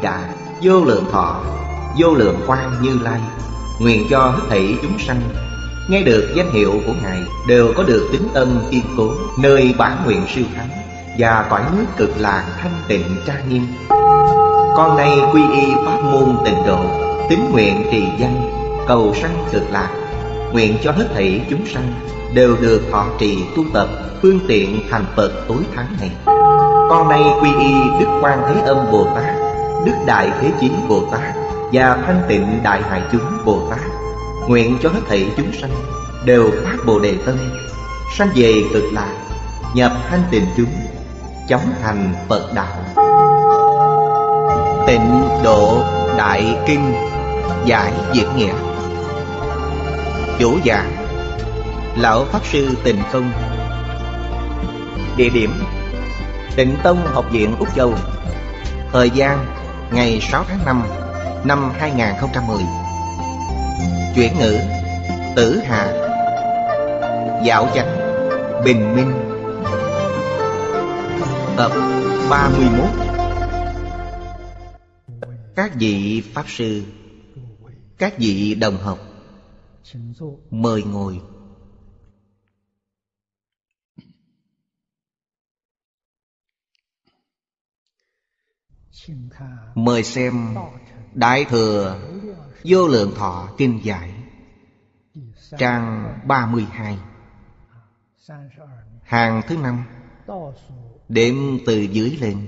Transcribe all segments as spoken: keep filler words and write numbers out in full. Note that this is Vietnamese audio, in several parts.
Đà, vô lượng thọ, vô lượng quang Như Lai, nguyện cho hết thảy chúng sanh nghe được danh hiệu của Ngài đều có được tín tâm kiên cố, nơi bản nguyện siêu thắng và cõi nước cực lạc thanh tịnh trang nghiêm. Con nay quy y pháp môn Tịnh Độ, tín nguyện trì danh, cầu sanh cực lạc, nguyện cho hết thảy chúng sanh đều được thọ trì tu tập phương tiện thành Phật tối thắng này. Con nay quy y Đức Quan Thế Âm Bồ Tát, Đức Đại Thế Chí Bồ Tát và Thanh Tịnh Đại Hải Chúng Bồ Tát, nguyện cho hết thảy chúng sanh đều phát Bồ Đề tâm, sanh về cực lạc, nhập thanh tịnh chúng, chóng thành Phật đạo. Tịnh Độ Đại Kinh giải Việt nghĩa. Chủ giảng Lão Pháp Sư Tịnh Không. Địa điểm Tịnh Tông Học viện Úc Châu. Thời gian ngày sáu tháng năm năm hai nghìn không trăm mười. Chuyển ngữ Tử Hà. Dạo chánh Bình Minh. Tập ba mươi mốt. Các vị Pháp Sư, các vị đồng học, mời ngồi. Mời xem Đại Thừa Vô Lượng Thọ Kinh Giải, trang ba mươi hai, hàng thứ năm, đếm từ dưới lên.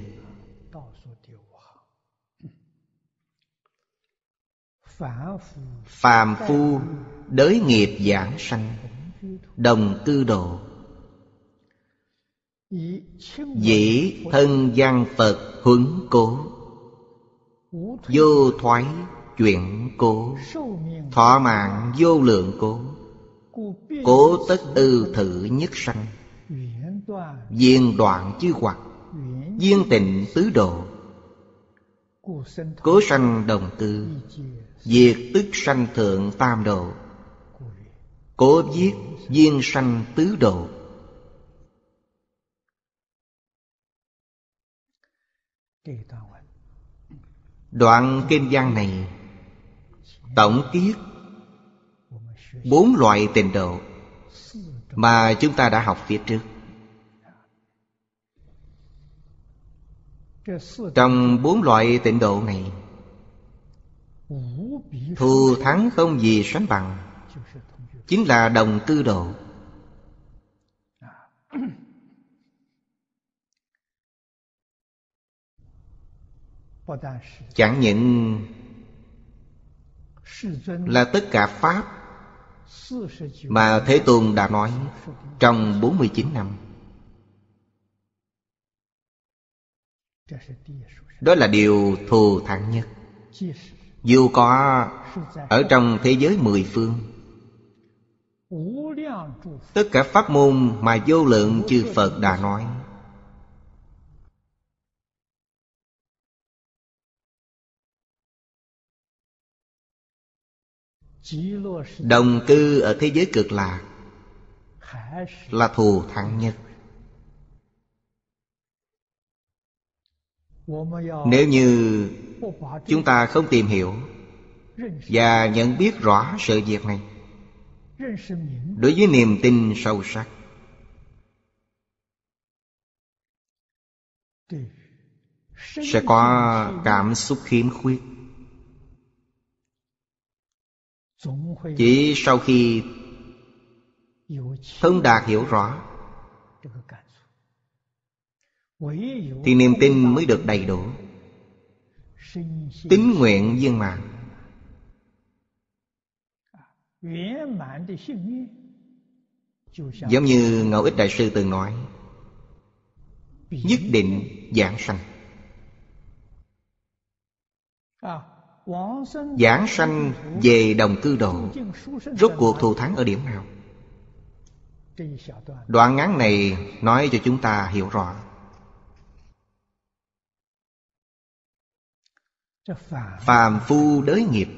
Phàm phu đới nghiệp giảng sanh, đồng cư độ, dĩ thân văn Phật huấn cố, vô thoái chuyển cố, thọ mạng vô lượng cố, cố tất ư thử nhất sanh, viên đoạn chư hoặc, viên tịnh tứ độ, cố sanh đồng cư, diệt tức sanh thượng tam độ, cố viết viên sanh tứ độ. Đoạn kinh văn này tổng kết bốn loại tịnh độ mà chúng ta đã học phía trước. Trong bốn loại tịnh độ này, thù thắng không gì sánh bằng chính là đồng cư độ. Chẳng những là tất cả Pháp mà Thế Tôn đã nói trong bốn mươi chín năm. Đó là điều thù thắng nhất. Dù có ở trong thế giới mười phương, tất cả pháp môn mà vô lượng chư Phật đã nói, đồng cư ở thế giới cực lạc là thù thắng nhất. Nếu như chúng ta không tìm hiểu và nhận biết rõ sự việc này, đối với niềm tin sâu sắc, sẽ có cảm xúc khiếm khuyết. Chỉ sau khi thông đạt hiểu rõ thì niềm tin mới được đầy đủ, tín nguyện viên mãn. Giống như Ngẫu Ích Đại Sư từng nói, nhất định giảng sanh. Giảng sanh về đồng cư độ, rốt cuộc thù thắng ở điểm nào? Đoạn ngắn này nói cho chúng ta hiểu rõ. Phàm phu đới nghiệp.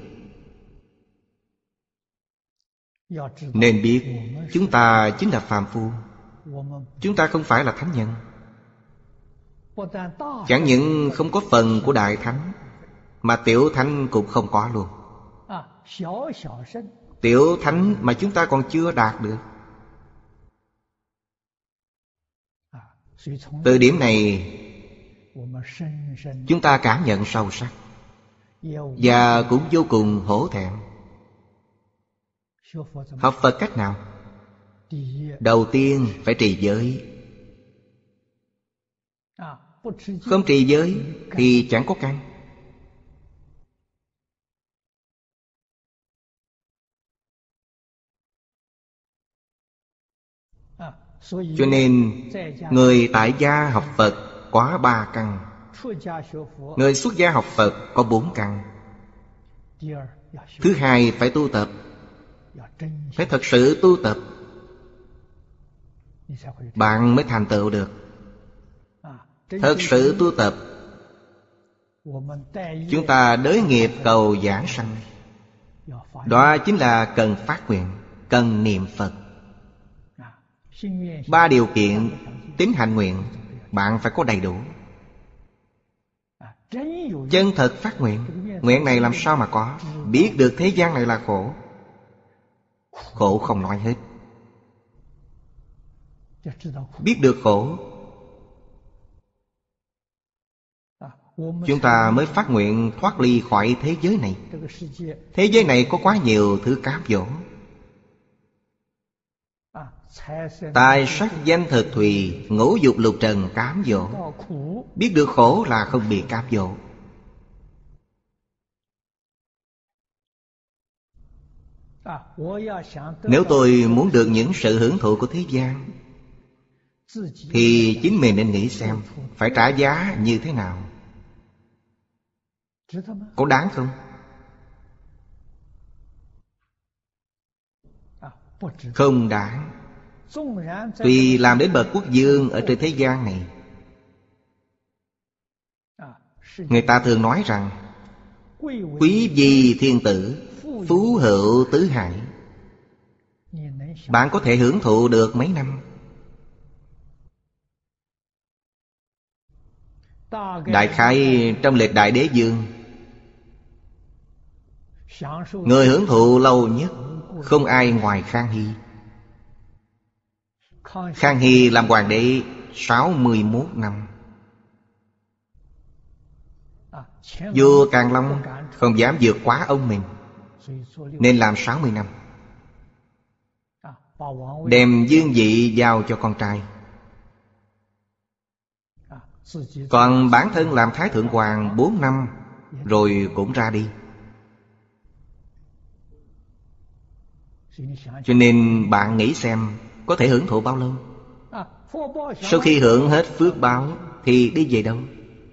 Nên biết chúng ta chính là phàm phu. Chúng ta không phải là thánh nhân. Chẳng những không có phần của Đại Thánh, mà tiểu thánh cũng không có luôn. Tiểu thánh mà chúng ta còn chưa đạt được. Từ điểm này chúng ta cảm nhận sâu sắc và cũng vô cùng hổ thẹn. Học Phật cách nào? Đầu tiên phải trì giới. Không trì giới thì chẳng có căn. Cho nên người tại gia học Phật có ba căn. Người xuất gia học Phật có bốn căn. Thứ hai phải tu tập. Phải thật sự tu tập, bạn mới thành tựu được. Thật sự tu tập, chúng ta đới nghiệp cầu giảng sanh. Đó chính là cần phát nguyện, cần niệm Phật. Ba điều kiện tín hạnh nguyện bạn phải có đầy đủ. Chân thật phát nguyện. Nguyện này làm sao mà có? Biết được thế gian này là khổ. Khổ không nói hết. Biết được khổ, chúng ta mới phát nguyện thoát ly khỏi thế giới này. Thế giới này có quá nhiều thứ cám dỗ. Tài sắc danh thực thùy, ngũ dục lục trần cám dỗ. Biết được khổ là không bị cám dỗ. Nếu tôi muốn được những sự hưởng thụ của thế gian thì chính mình nên nghĩ xem phải trả giá như thế nào. Có đáng không? Không đáng. Tuy làm đến bậc quốc vương ở trên thế gian này, người ta thường nói rằng quý vi thiên tử, phú hữu tứ hải. Bạn có thể hưởng thụ được mấy năm? Đại khái trong lịch đại đế vương, người hưởng thụ lâu nhất không ai ngoài Khang Hy. Khang Hy làm hoàng đế sáu mươi mốt năm. Vua Càn Long không dám vượt quá ông mình, nên làm sáu mươi năm. Đem vương vị giao cho con trai. Còn bản thân làm Thái Thượng Hoàng bốn năm rồi cũng ra đi. Cho nên bạn nghĩ xem có thể hưởng thụ bao lâu? Sau khi hưởng hết phước báo thì đi về đâu?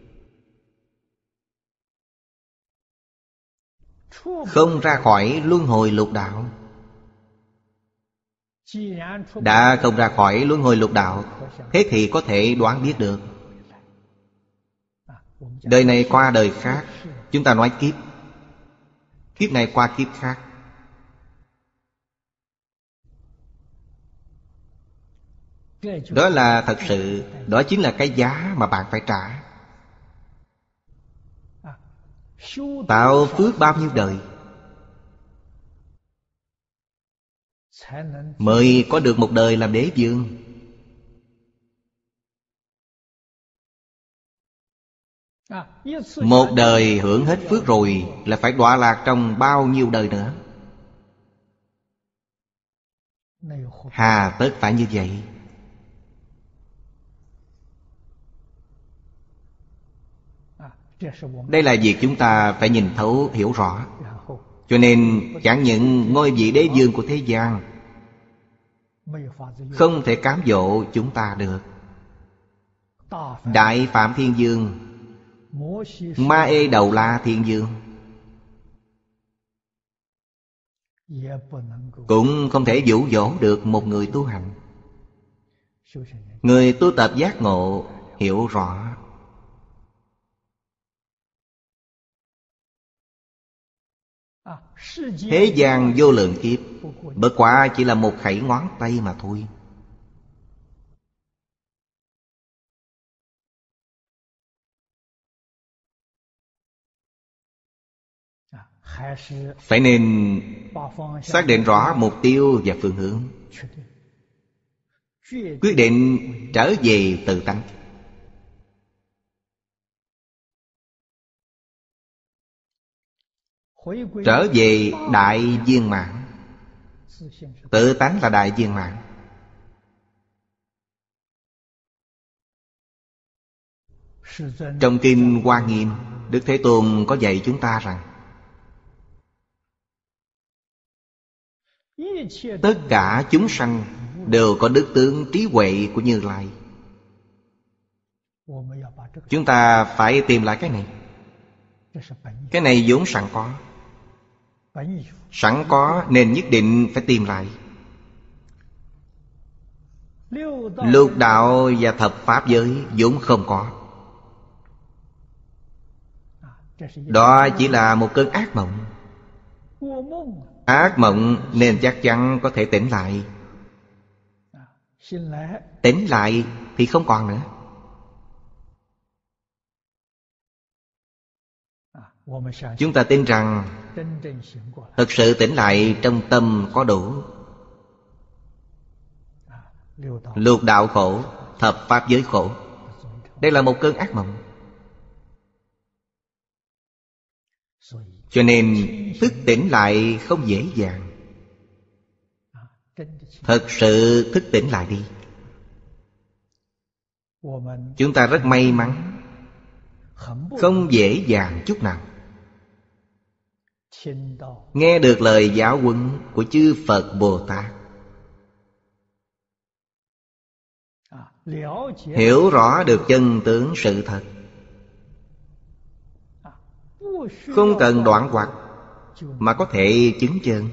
Không ra khỏi luân hồi lục đạo. Đã không ra khỏi luân hồi lục đạo, thế thì có thể đoán biết được. Đời này qua đời khác. Chúng ta nói kiếp. Kiếp này qua kiếp khác. Đó là thật sự. Đó chính là cái giá mà bạn phải trả. Tạo phước bao nhiêu đời mới có được một đời làm đế vương. Một đời hưởng hết phước rồi là phải đọa lạc trong bao nhiêu đời nữa? Hà tất phải như vậy? Đây là việc chúng ta phải nhìn thấu hiểu rõ. Cho nên chẳng những ngôi vị đế vương của thế gian không thể cám dỗ chúng ta được. Đại Phạm Thiên Vương, Ma Ê Đầu La Thiên Vương cũng không thể dụ dỗ được một người tu hành. Người tu tập giác ngộ hiểu rõ. Thế gian vô lượng kiếp, bất quá chỉ là một khẩy ngón tay mà thôi. phải nên xác định rõ mục tiêu và phương hướng, quyết định trở về tự tánh. Trở về đại viên mãn. Tự tánh là đại viên mãn. Trong Kinh Hoa Nghiêm, Đức Thế Tôn có dạy chúng ta rằng tất cả chúng sanh đều có đức tướng trí huệ của Như Lai. Chúng ta phải tìm lại cái này. Cái này vốn sẵn có. Sẵn có nên nhất định phải tìm lại. Lục đạo và thập pháp giới vốn không có. Đó chỉ là một cơn ác mộng. Ác mộng nên chắc chắn có thể tỉnh lại. Tỉnh lại thì không còn nữa. Chúng ta tin rằng thực sự tỉnh lại trong tâm có đủ. Lục đạo khổ, thập pháp giới khổ. Đây là một cơn ác mộng. Cho nên thức tỉnh lại không dễ dàng. Thật sự thức tỉnh lại đi. Chúng ta rất may mắn, không dễ dàng chút nào. Nghe được lời giáo huấn của chư Phật Bồ Tát, hiểu rõ được chân tướng sự thật, không cần đoạn hoặc mà có thể chứng chân.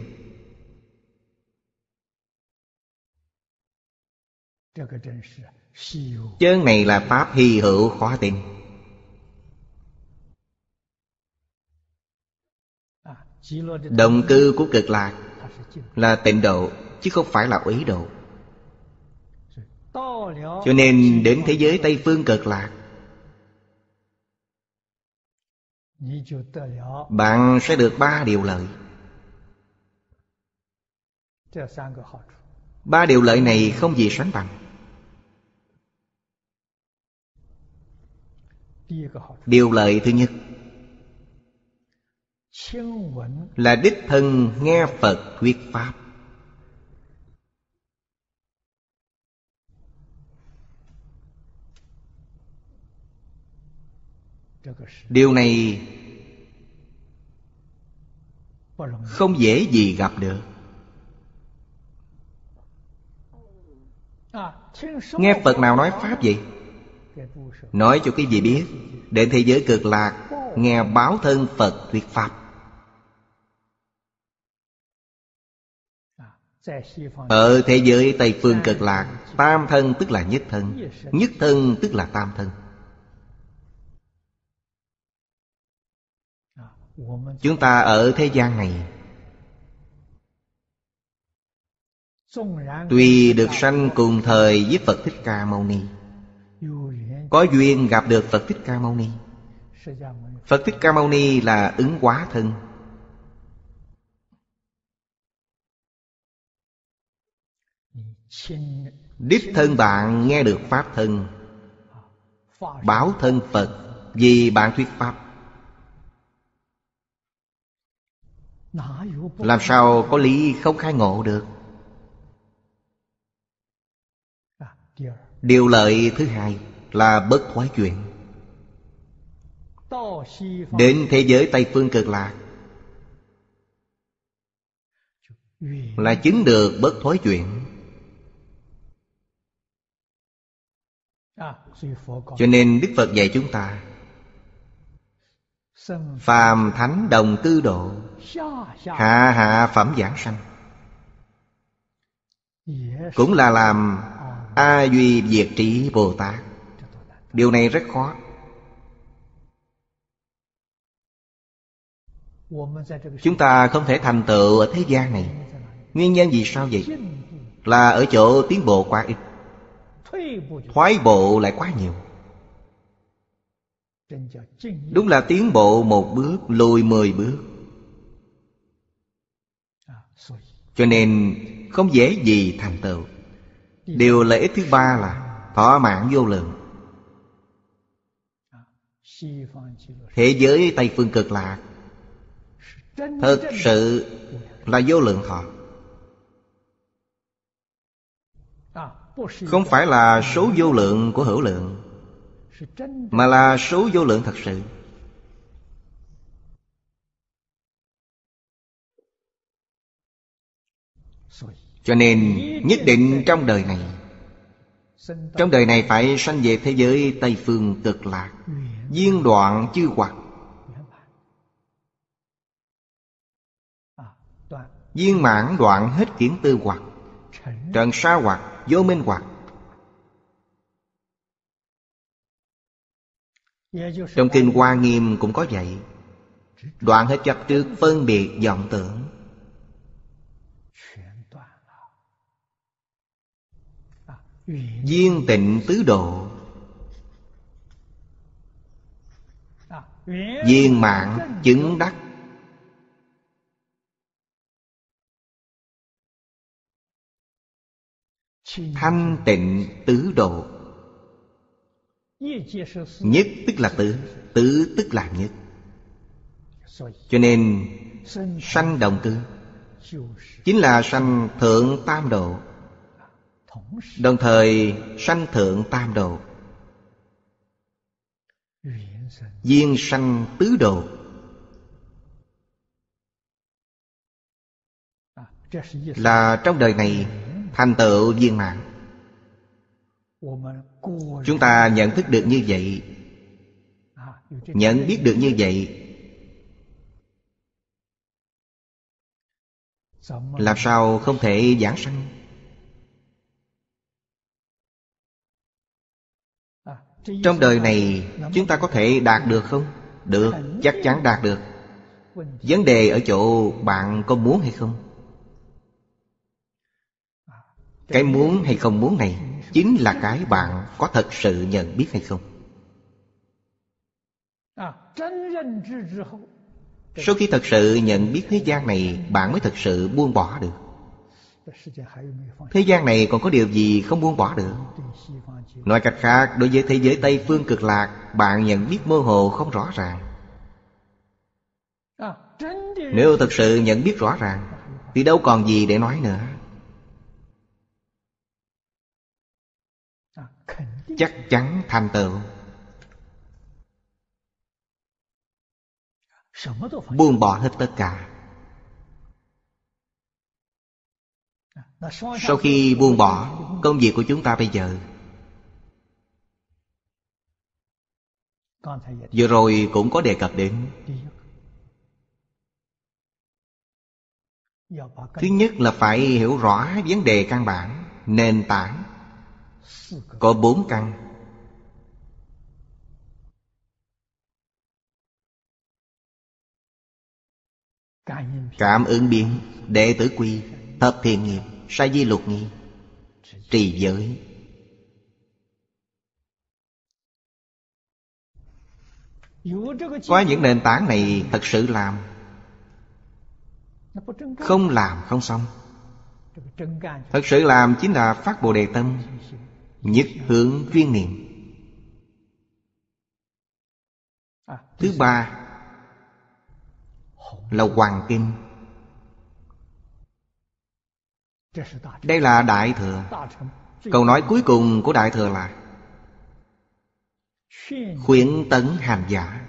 Chân này là pháp hy hữu khó tin. Động cư của Cực Lạc là tịnh độ, chứ không phải là úy độ. Cho nên đến thế giới Tây Phương Cực Lạc, bạn sẽ được ba điều lợi. Ba điều lợi này không gì sánh bằng. Điều lợi thứ nhất là đích thân nghe Phật thuyết pháp. Điều này không dễ gì gặp được. Nghe Phật nào nói pháp gì? Nói cho quý vị biết, đến thế giới Cực Lạc nghe báo thân Phật thuyết pháp. Ở thế giới Tây Phương Cực Lạc, tam thân tức là nhất thân, nhất thân tức là tam thân. Chúng ta ở thế gian này, tuy được sanh cùng thời với Phật Thích Ca Mâu Ni, có duyên gặp được Phật Thích Ca Mâu Ni. Phật Thích Ca Mâu Ni là ứng hóa thân. Đích thân bạn nghe được pháp thân, báo thân Phật vì bạn thuyết pháp. Làm sao có lý không khai ngộ được? Điều lợi thứ hai là bất thoái chuyển. Đến thế giới Tây Phương Cực Lạc là chứng được bất thoái chuyển. Cho nên Đức Phật dạy chúng ta phàm thánh đồng tư độ, hạ hạ phẩm giảng sanh, cũng là làm A Duy Diệt Trí Bồ Tát. Điều này rất khó. Chúng ta không thể thành tựu ở thế gian này. Nguyên nhân vì sao vậy? Là ở chỗ tiến bộ quá ít, thoái bộ lại quá nhiều. Đúng là tiến bộ một bước, lùi mười bước. Cho nên không dễ gì thành tựu. Điều lợi ích thứ ba là thọ mạng vô lượng. Thế giới Tây Phương Cực Lạc thực sự là vô lượng thọ, không phải là số vô lượng của hữu lượng, mà là số vô lượng thật sự. Cho nên nhất định trong đời này, trong đời này phải sanh về thế giới Tây Phương Cực Lạc, viên đoạn chư hoặc, viên mãn đoạn hết kiển tư hoặc, trần sa hoặc, vô minh hoặc. Trong Kinh Hoa Nghiêm cũng có vậy. Đoạn hết chấp trước phân biệt vọng tưởng, viên tịnh tứ độ, viên mãn chứng đắc, thanh tịnh tứ độ. Nhất tức là tứ, tứ tức là nhất. Cho nên sanh đồng cư chính là sanh thượng tam độ, đồng thời sanh thượng tam độ, viên sanh tứ độ. Là trong đời này thành tựu viên mãn. Chúng ta nhận thức được như vậy, nhận biết được như vậy, làm sao không thể giảng sanh? Trong đời này chúng ta có thể đạt được không? Được, chắc chắn đạt được. Vấn đề ở chỗ bạn có muốn hay không? Cái muốn hay không muốn này chính là cái bạn có thật sự nhận biết hay không. Sau khi thật sự nhận biết thế gian này, bạn mới thật sự buông bỏ được. Thế gian này còn có điều gì không buông bỏ được? Nói cách khác, đối với thế giới Tây Phương Cực Lạc, bạn nhận biết mơ hồ không rõ ràng. Nếu thật sự nhận biết rõ ràng thì đâu còn gì để nói nữa. Chắc chắn thành tựu. Buông bỏ hết tất cả. Sau khi buông bỏ, công việc của chúng ta bây giờ, vừa rồi cũng có đề cập đến. Thứ nhất là phải hiểu rõ vấn đề căn bản, nền tảng. Có bốn căn. Cảm ứng biến, đệ tử quy, thập thiện nghiệp, sa di lục nghi, trì giới. Có những nền tảng này thật sự làm, không làm không xong. Thật sự làm chính là phát Bồ Đề tâm, nhất hướng chuyên niệm. Thứ ba là Hoàng Kinh. Đây là Đại Thừa. Câu nói cuối cùng của Đại Thừa là khuyến tấn hành giả.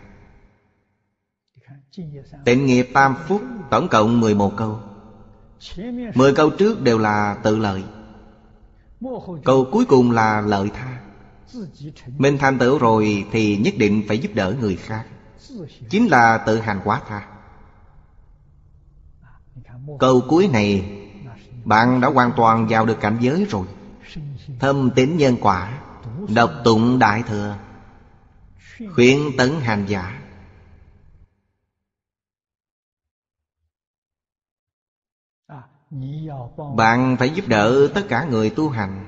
Tịnh nghiệp tam phúc tổng cộng mười một câu. Mười câu trước đều là tự lợi, câu cuối cùng là lợi tha. Mình thành tựu rồi thì nhất định phải giúp đỡ người khác, chính là tự hành quả tha. Câu cuối này bạn đã hoàn toàn vào được cảnh giới rồi. Thâm tín nhân quả, đọc tụng Đại Thừa, khuyến tấn hành giả. Bạn phải giúp đỡ tất cả người tu hành,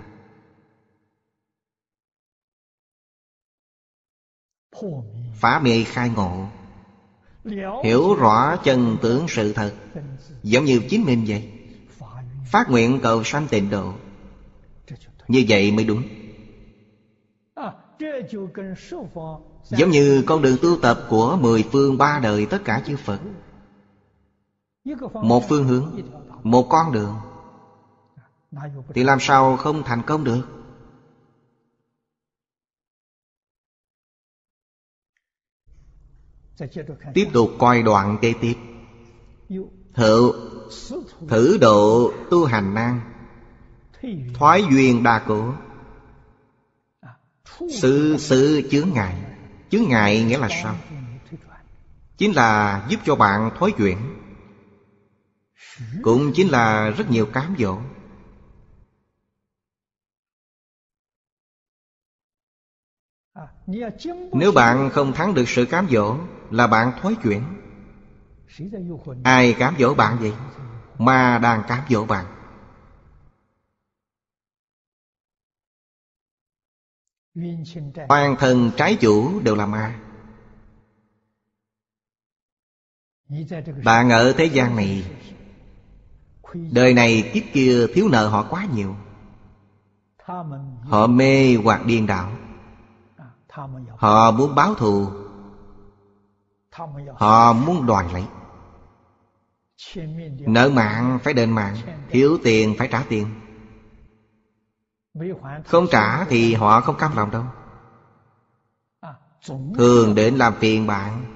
phá mê khai ngộ, hiểu rõ chân tướng sự thật, giống như chính mình vậy. phát nguyện cầu sanh tịnh độ. Như vậy mới đúng. Giống như con đường tu tập của mười phương ba đời tất cả chư Phật. Một phương hướng, một con đường, thì làm sao không thành công được? Tiếp tục coi đoạn kế tiếp. Hữu thử độ tu hành nan, thoái duyên đa cố. Sự sự chướng ngại. Chướng ngại nghĩa là sao? Chính là giúp cho bạn thoái chuyển, cũng chính là rất nhiều cám dỗ. Nếu bạn không thắng được sự cám dỗ, là bạn thoái chuyển. Ai cám dỗ bạn vậy? Ma đang cám dỗ bạn. Oan thần trái chủ đều là ma. Bạn ở thế gian này, đời này kiếp kia thiếu nợ họ quá nhiều. Họ mê hoặc điên đảo. Họ muốn báo thù. Họ muốn đòi lấy. Nợ mạng phải đền mạng, thiếu tiền phải trả tiền. Không trả thì họ không cam lòng đâu. Thường đến làm phiền bạn.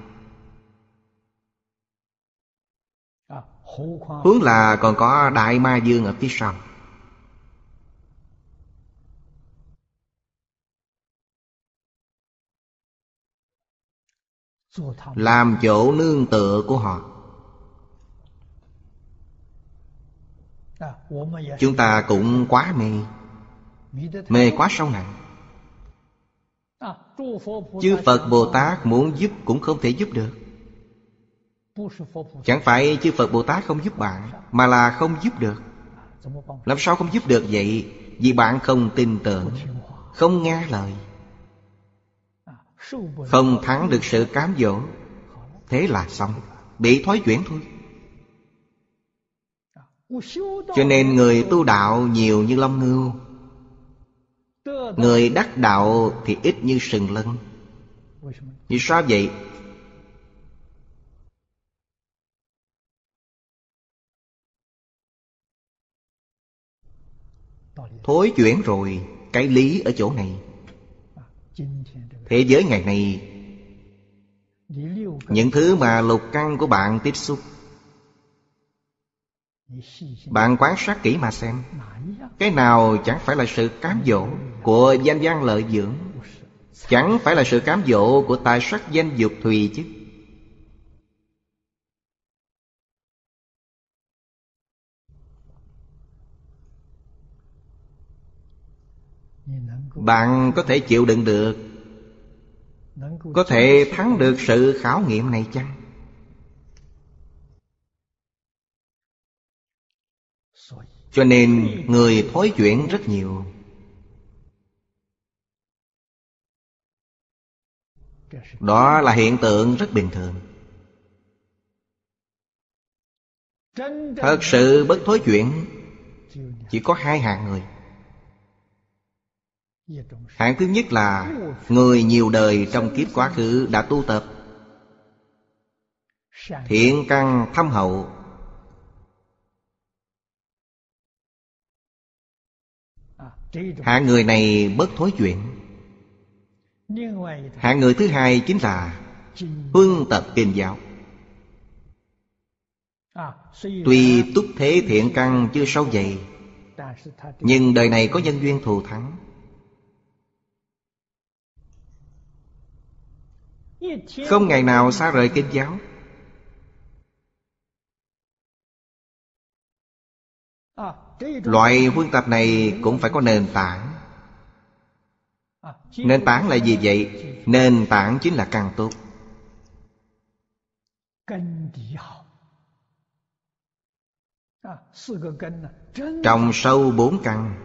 Huống là còn có Đại Ma Dương ở phía sau. Làm chỗ nương tựa của họ. Chúng ta cũng quá mê. Mê quá sâu nặng. Chư Phật Bồ Tát muốn giúp cũng không thể giúp được. Chẳng phải chư Phật Bồ Tát không giúp bạn, mà là không giúp được. Làm sao không giúp được vậy? Vì bạn không tin tưởng, không nghe lời, không thắng được sự cám dỗ. Thế là xong, bị thoái chuyển thôi. Cho nên người tu đạo nhiều như long ngưu, người đắc đạo thì ít như sừng lân. Vì sao vậy? Thối chuyển rồi. Cái lý ở chỗ này. Thế giới ngày này, những thứ mà lục căn của bạn tiếp xúc, bạn quan sát kỹ mà xem, cái nào chẳng phải là sự cám dỗ của danh văn lợi dưỡng, chẳng phải là sự cám dỗ của tài sắc danh dục thùy chứ. Bạn có thể chịu đựng được, có thể thắng được sự khảo nghiệm này chăng? Cho nên người thối chuyển rất nhiều. Đó là hiện tượng rất bình thường. Thật sự bất thối chuyển chỉ có hai hạng người. Hạng thứ nhất là người nhiều đời trong kiếp quá khứ đã tu tập, thiện căn thâm hậu, hạng người này bất thối chuyển. Hạng người thứ hai chính là huân tập kinh giáo. Tuy túc thế thiện căn chưa sâu dày, nhưng đời này có nhân duyên thù thắng. Không ngày nào xa rời kinh giáo. Loại huân tập này cũng phải có nền tảng. Nền tảng là gì vậy? Nền tảng chính là căn tốt. Trồng sâu bốn căn.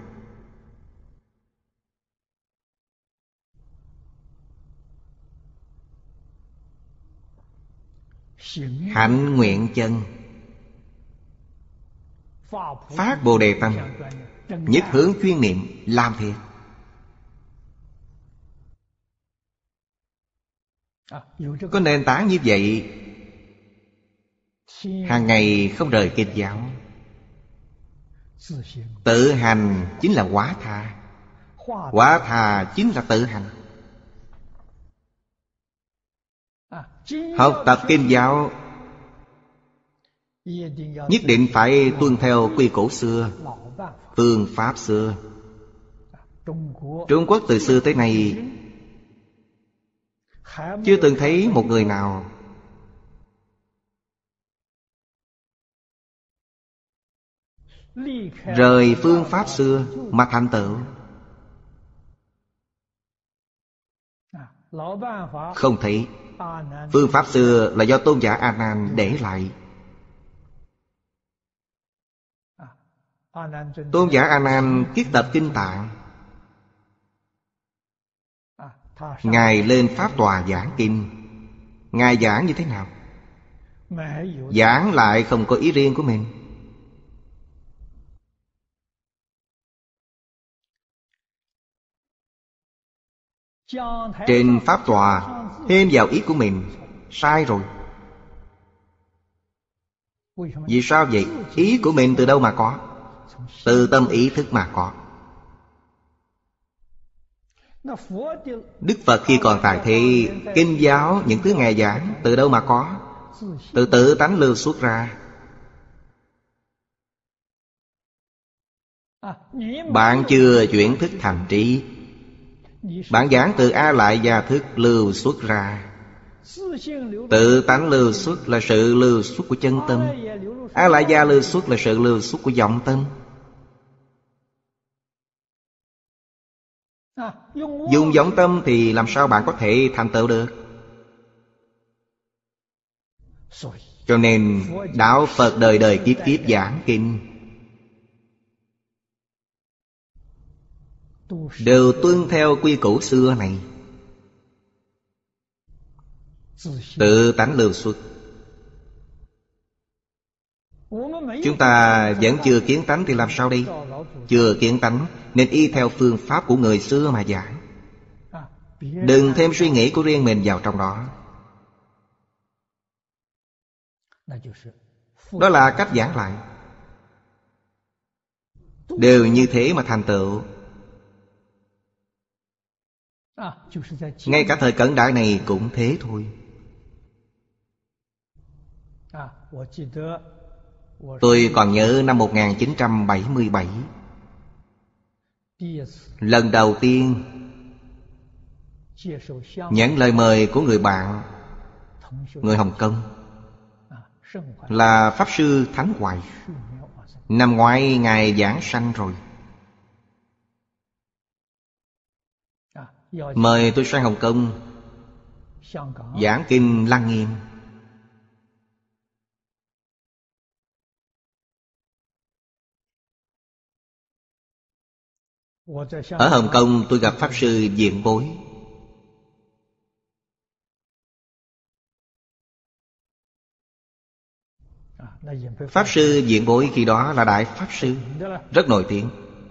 Hạnh nguyện chân, phát Bồ Đề tâm, nhất hướng chuyên niệm, làm thiệt. Có nền tảng như vậy, hàng ngày không rời kinh giáo. Tự hành chính là quả tha, quả tha chính là tự hành. Học tập kinh giáo nhất định phải tuân theo quy củ xưa, phương pháp xưa. Trung Quốc từ xưa tới nay chưa từng thấy một người nào rời phương pháp xưa mà thành tựu. Không thấy. Phương pháp xưa là do tôn giả A Nan để lại. Tôn giả A Nan kiết tập kinh Tạng, Ngài lên pháp tòa giảng kinh. Ngài giảng như thế nào? Giảng lại không có ý riêng của mình. Trên pháp tòa thêm vào ý của mình, sai rồi. Vì sao vậy? Ý của mình từ đâu mà có? Từ tâm ý thức mà có. Đức Phật khi còn tại thế, kinh giáo, những thứ Ngài giảng từ đâu mà có? Từ tự tánh lưu xuất ra. Bạn chưa chuyển thức thành trí. Bạn giảng từ A Lại gia thức lưu xuất ra. Tự tánh lưu xuất là sự lưu xuất của chân tâm. A Lại gia lưu xuất là sự lưu xuất của vọng tâm. Dùng vọng tâm thì làm sao bạn có thể thành tựu được? Cho nên đạo Phật đời đời kiếp kiếp giảng kinh đều tuân theo quy củ xưa này. Tự tánh lưu xuất. Chúng ta vẫn chưa kiến tánh thì làm sao đi? Chưa kiến tánh nên y theo phương pháp của người xưa mà giảng. Đừng thêm suy nghĩ của riêng mình vào trong đó. Đó là cách giảng lại. Đều như thế mà thành tựu. Ngay cả thời cận đại này cũng thế thôi. Tôi còn nhớ năm một nghìn chín trăm bảy mươi bảy, lần đầu tiên nhận lời mời của người bạn, người Hồng Kông, là Pháp Sư Thánh Hoài. Năm ngoái Ngài giảng sanh rồi, mời tôi sang Hồng Kông giảng kinh Lăng Nghiêm. Ở Hồng Kông tôi gặp Pháp Sư Diện Bối. Pháp Sư Diện Bối khi đó là Đại Pháp Sư, rất nổi tiếng.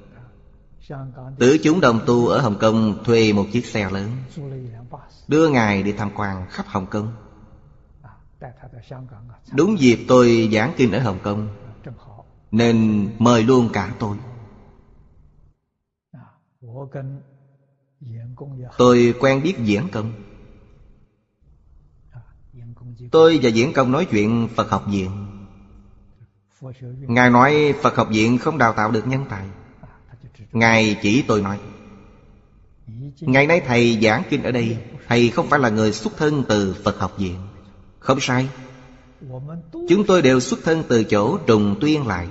Tứ chúng đồng tu ở Hồng Kông thuê một chiếc xe lớn, đưa Ngài đi tham quan khắp Hồng Kông. Đúng dịp tôi giảng kinh ở Hồng Kông, nên mời luôn cả tôi. Tôi quen biết Diễn Công. Tôi và Diễn Công nói chuyện Phật học viện. Ngài nói Phật học viện không đào tạo được nhân tài. Ngài chỉ tôi nói, ngày nay thầy giảng kinh ở đây, thầy không phải là người xuất thân từ Phật học viện. Không sai. Chúng tôi đều xuất thân từ chỗ Trùng Tuyên lại.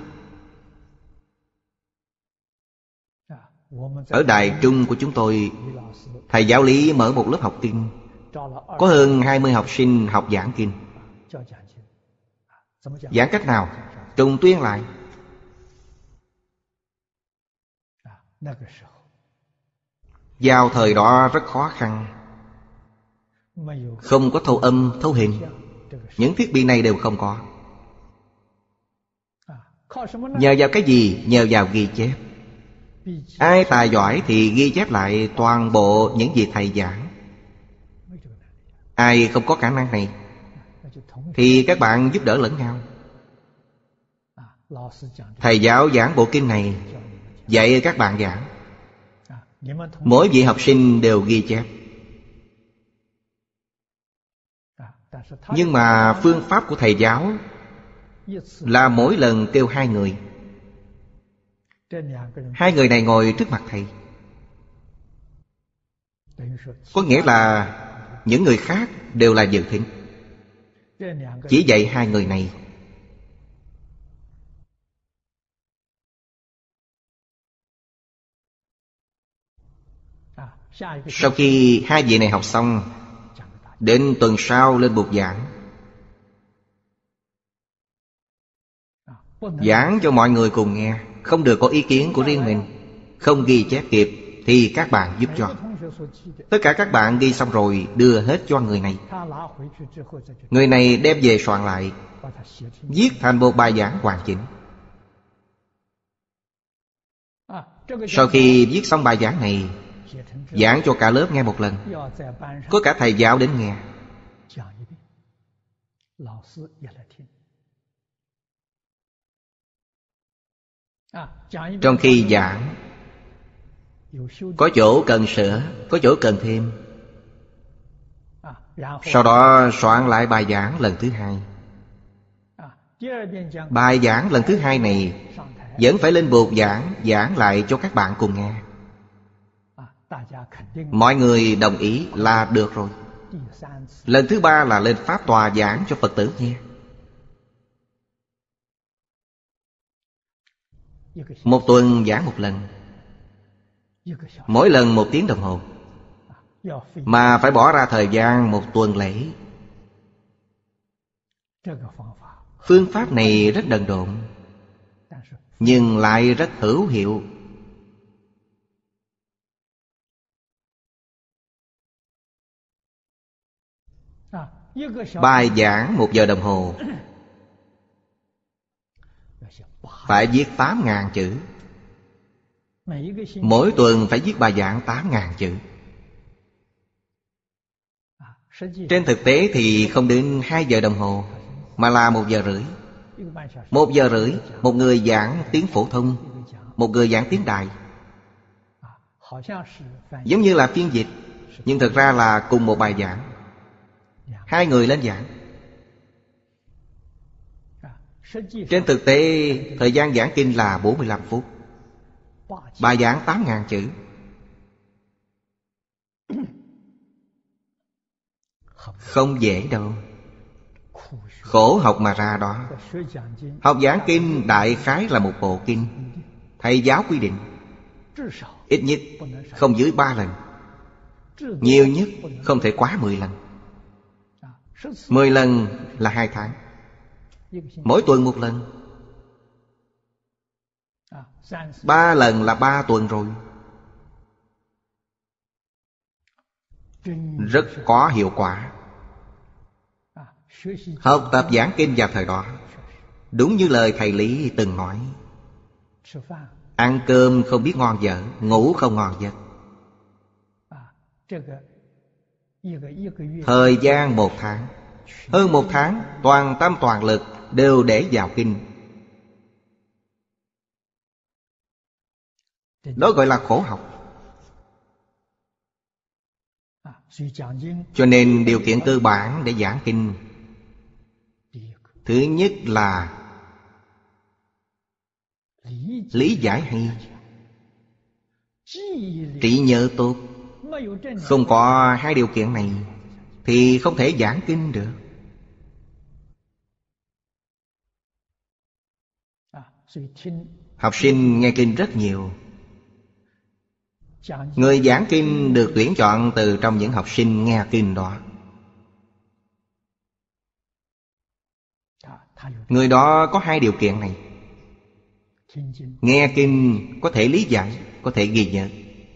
Ở Đài Trung của chúng tôi, thầy giáo lý mở một lớp học kinh, có hơn hai mươi học sinh học giảng kinh. Giảng cách nào? Trùng Tuyên lại. Vào thời đó rất khó khăn, không có thâu âm, thâu hình. Những thiết bị này đều không có. Nhờ vào cái gì? Nhờ vào ghi chép. Ai tài giỏi thì ghi chép lại toàn bộ những gì thầy giảng. Ai không có khả năng này thì các bạn giúp đỡ lẫn nhau. Thầy giáo giảng bộ kinh này, dạy các bạn giảng. Mỗi vị học sinh đều ghi chép. Nhưng mà phương pháp của thầy giáo là mỗi lần kêu hai người. Hai người này ngồi trước mặt thầy. Có nghĩa là những người khác đều là dự thính. Chỉ dạy hai người này. Sau khi hai vị này học xong, đến tuần sau lên bục giảng. Giảng cho mọi người cùng nghe. Không được có ý kiến của riêng mình. Không ghi chép kịp thì các bạn giúp cho. Tất cả các bạn ghi xong rồi đưa hết cho người này. Người này đem về soạn lại, viết thành một bài giảng hoàn chỉnh. Sau khi viết xong bài giảng này, giảng cho cả lớp nghe một lần. Có cả thầy giáo đến nghe. Trong khi giảng, có chỗ cần sửa, có chỗ cần thêm. Sau đó soạn lại bài giảng lần thứ hai. Bài giảng lần thứ hai này vẫn phải lên bục giảng, giảng lại cho các bạn cùng nghe. Mọi người đồng ý là được rồi. Lần thứ ba là lên pháp tòa giảng cho Phật tử nghe. Một tuần giảng một lần, mỗi lần một tiếng đồng hồ, mà phải bỏ ra thời gian một tuần lễ. Phương pháp này rất đần độn, nhưng lại rất hữu hiệu. Bài giảng một giờ đồng hồ, phải viết tám ngàn chữ. Mỗi tuần phải viết bài giảng tám ngàn chữ. Trên thực tế thì không đến hai giờ đồng hồ, mà là một giờ rưỡi. Một giờ rưỡi, một người giảng tiếng phổ thông, một người giảng tiếng Đại. Giống như là phiên dịch, nhưng thực ra là cùng một bài giảng. Hai người lên giảng. Trên thực tế, thời gian giảng kinh là bốn mươi lăm phút. Bài giảng tám ngàn chữ. Không dễ đâu. Khổ học mà ra đó. Học giảng kinh đại khái là một bộ kinh. Thầy giáo quy định ít nhất không dưới ba lần, nhiều nhất không thể quá mười lần. Mười lần là hai tháng, mỗi tuần một lần. Ba lần là ba tuần rồi. Rất có hiệu quả. Học tập giảng kinh vào thời đó, đúng như lời thầy Lý từng nói, ăn cơm không biết ngon dở, ngủ không ngon giấc. Thời gian một tháng, hơn một tháng, toàn tâm toàn lực đều để vào kinh. Đó gọi là khổ học. Cho nên điều kiện cơ bản để giảng kinh, thứ nhất là lý giải hay, trí nhớ tốt. Không có hai điều kiện này thì không thể giảng kinh được. Học sinh nghe kinh rất nhiều. Người giảng kinh được tuyển chọn từ trong những học sinh nghe kinh đó. Người đó có hai điều kiện này: nghe kinh có thể lý giải, có thể ghi nhớ.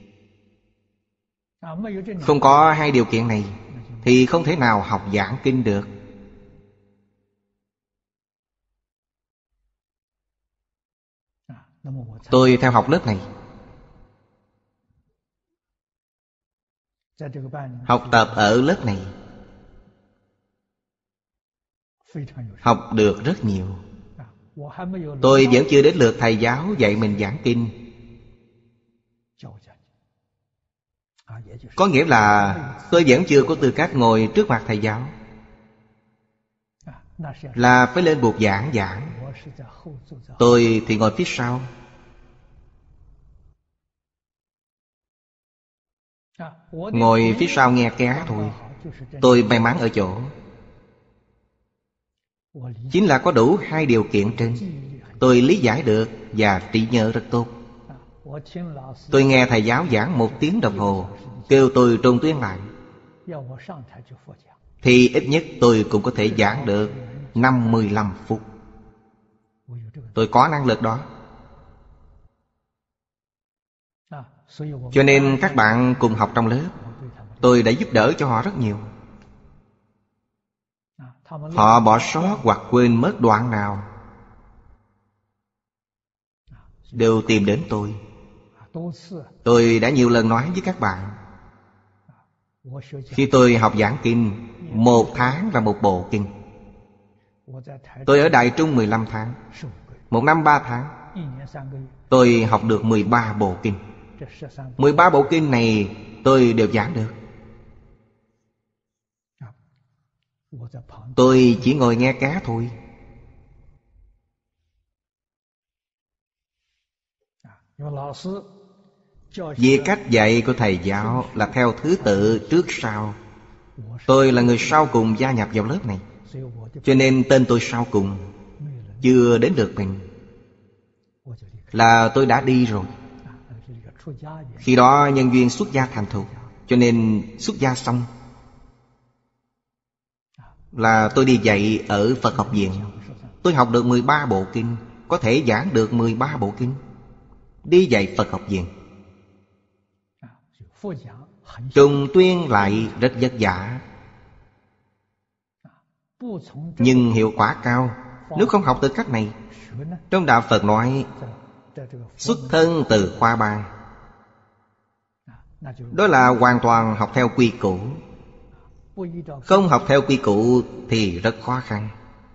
Không có hai điều kiện này thì không thể nào học giảng kinh được. Tôi theo học lớp này. Học tập ở lớp này học được rất nhiều. Tôi vẫn chưa đến lượt thầy giáo dạy mình giảng kinh. Có nghĩa là tôi vẫn chưa có tư cách ngồi trước mặt thầy giáo, là phải lên bục giảng giảng. Tôi thì ngồi phía sau. Ngồi phía sau nghe ké thôi. Tôi may mắn ở chỗ chính là có đủ hai điều kiện trên. Tôi lý giải được và trí nhớ rất tốt. Tôi nghe thầy giáo giảng một tiếng đồng hồ, kêu tôi trùng tuyên lại, thì ít nhất tôi cũng có thể giảng được năm mươi lăm phút. Tôi có năng lực đó. Cho nên các bạn cùng học trong lớp, tôi đã giúp đỡ cho họ rất nhiều. Họ bỏ sót hoặc quên mất đoạn nào đều tìm đến tôi. Tôi đã nhiều lần nói với các bạn, khi tôi học giảng kinh, một tháng là một bộ kinh. Tôi ở Đại Trung mười lăm tháng, một năm ba tháng, tôi học được mười ba bộ kinh. Mười ba bộ kinh này tôi đều giảng được. Tôi chỉ ngồi nghe cá thôi. Vì cách dạy của thầy giáo là theo thứ tự trước sau. Tôi là người sau cùng gia nhập vào lớp này, cho nên tên tôi sau cùng, chưa đến lượt mình là tôi đã đi rồi. Khi đó nhân duyên xuất gia thành thục, cho nên xuất gia xong là tôi đi dạy ở Phật học viện. Tôi học được mười ba bộ kinh, có thể giảng được mười ba bộ kinh. Đi dạy Phật học viện, trùng tuyên lại rất vất vả, nhưng hiệu quả cao. Nếu không học từ cách này, trong đạo Phật nói xuất thân từ khoa bang, đó là hoàn toàn học theo quy củ. Không học theo quy củ thì rất khó khăn.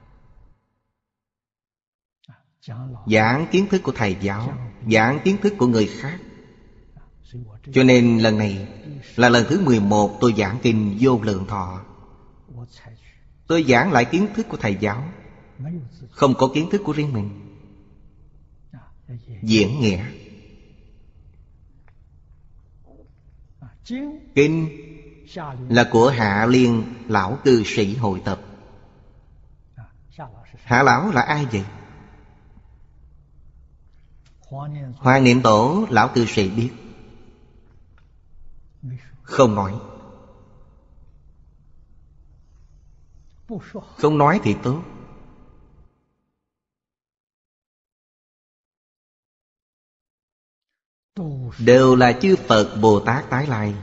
Giảng kiến thức của thầy giáo, giảng kiến thức của người khác. Cho nên lần này là lần thứ mười một tôi giảng kinh Vô Lượng Thọ. Tôi giảng lại kiến thức của thầy giáo, không có kiến thức của riêng mình. Diễn nghĩa. Kinh là của Hạ Liên Lão cư sĩ hội tập. Hạ Lão là ai vậy? Hoàng Niệm Tổ Lão cư sĩ biết, không nói. Không nói thì tốt. Đều là chư Phật Bồ Tát tái lai.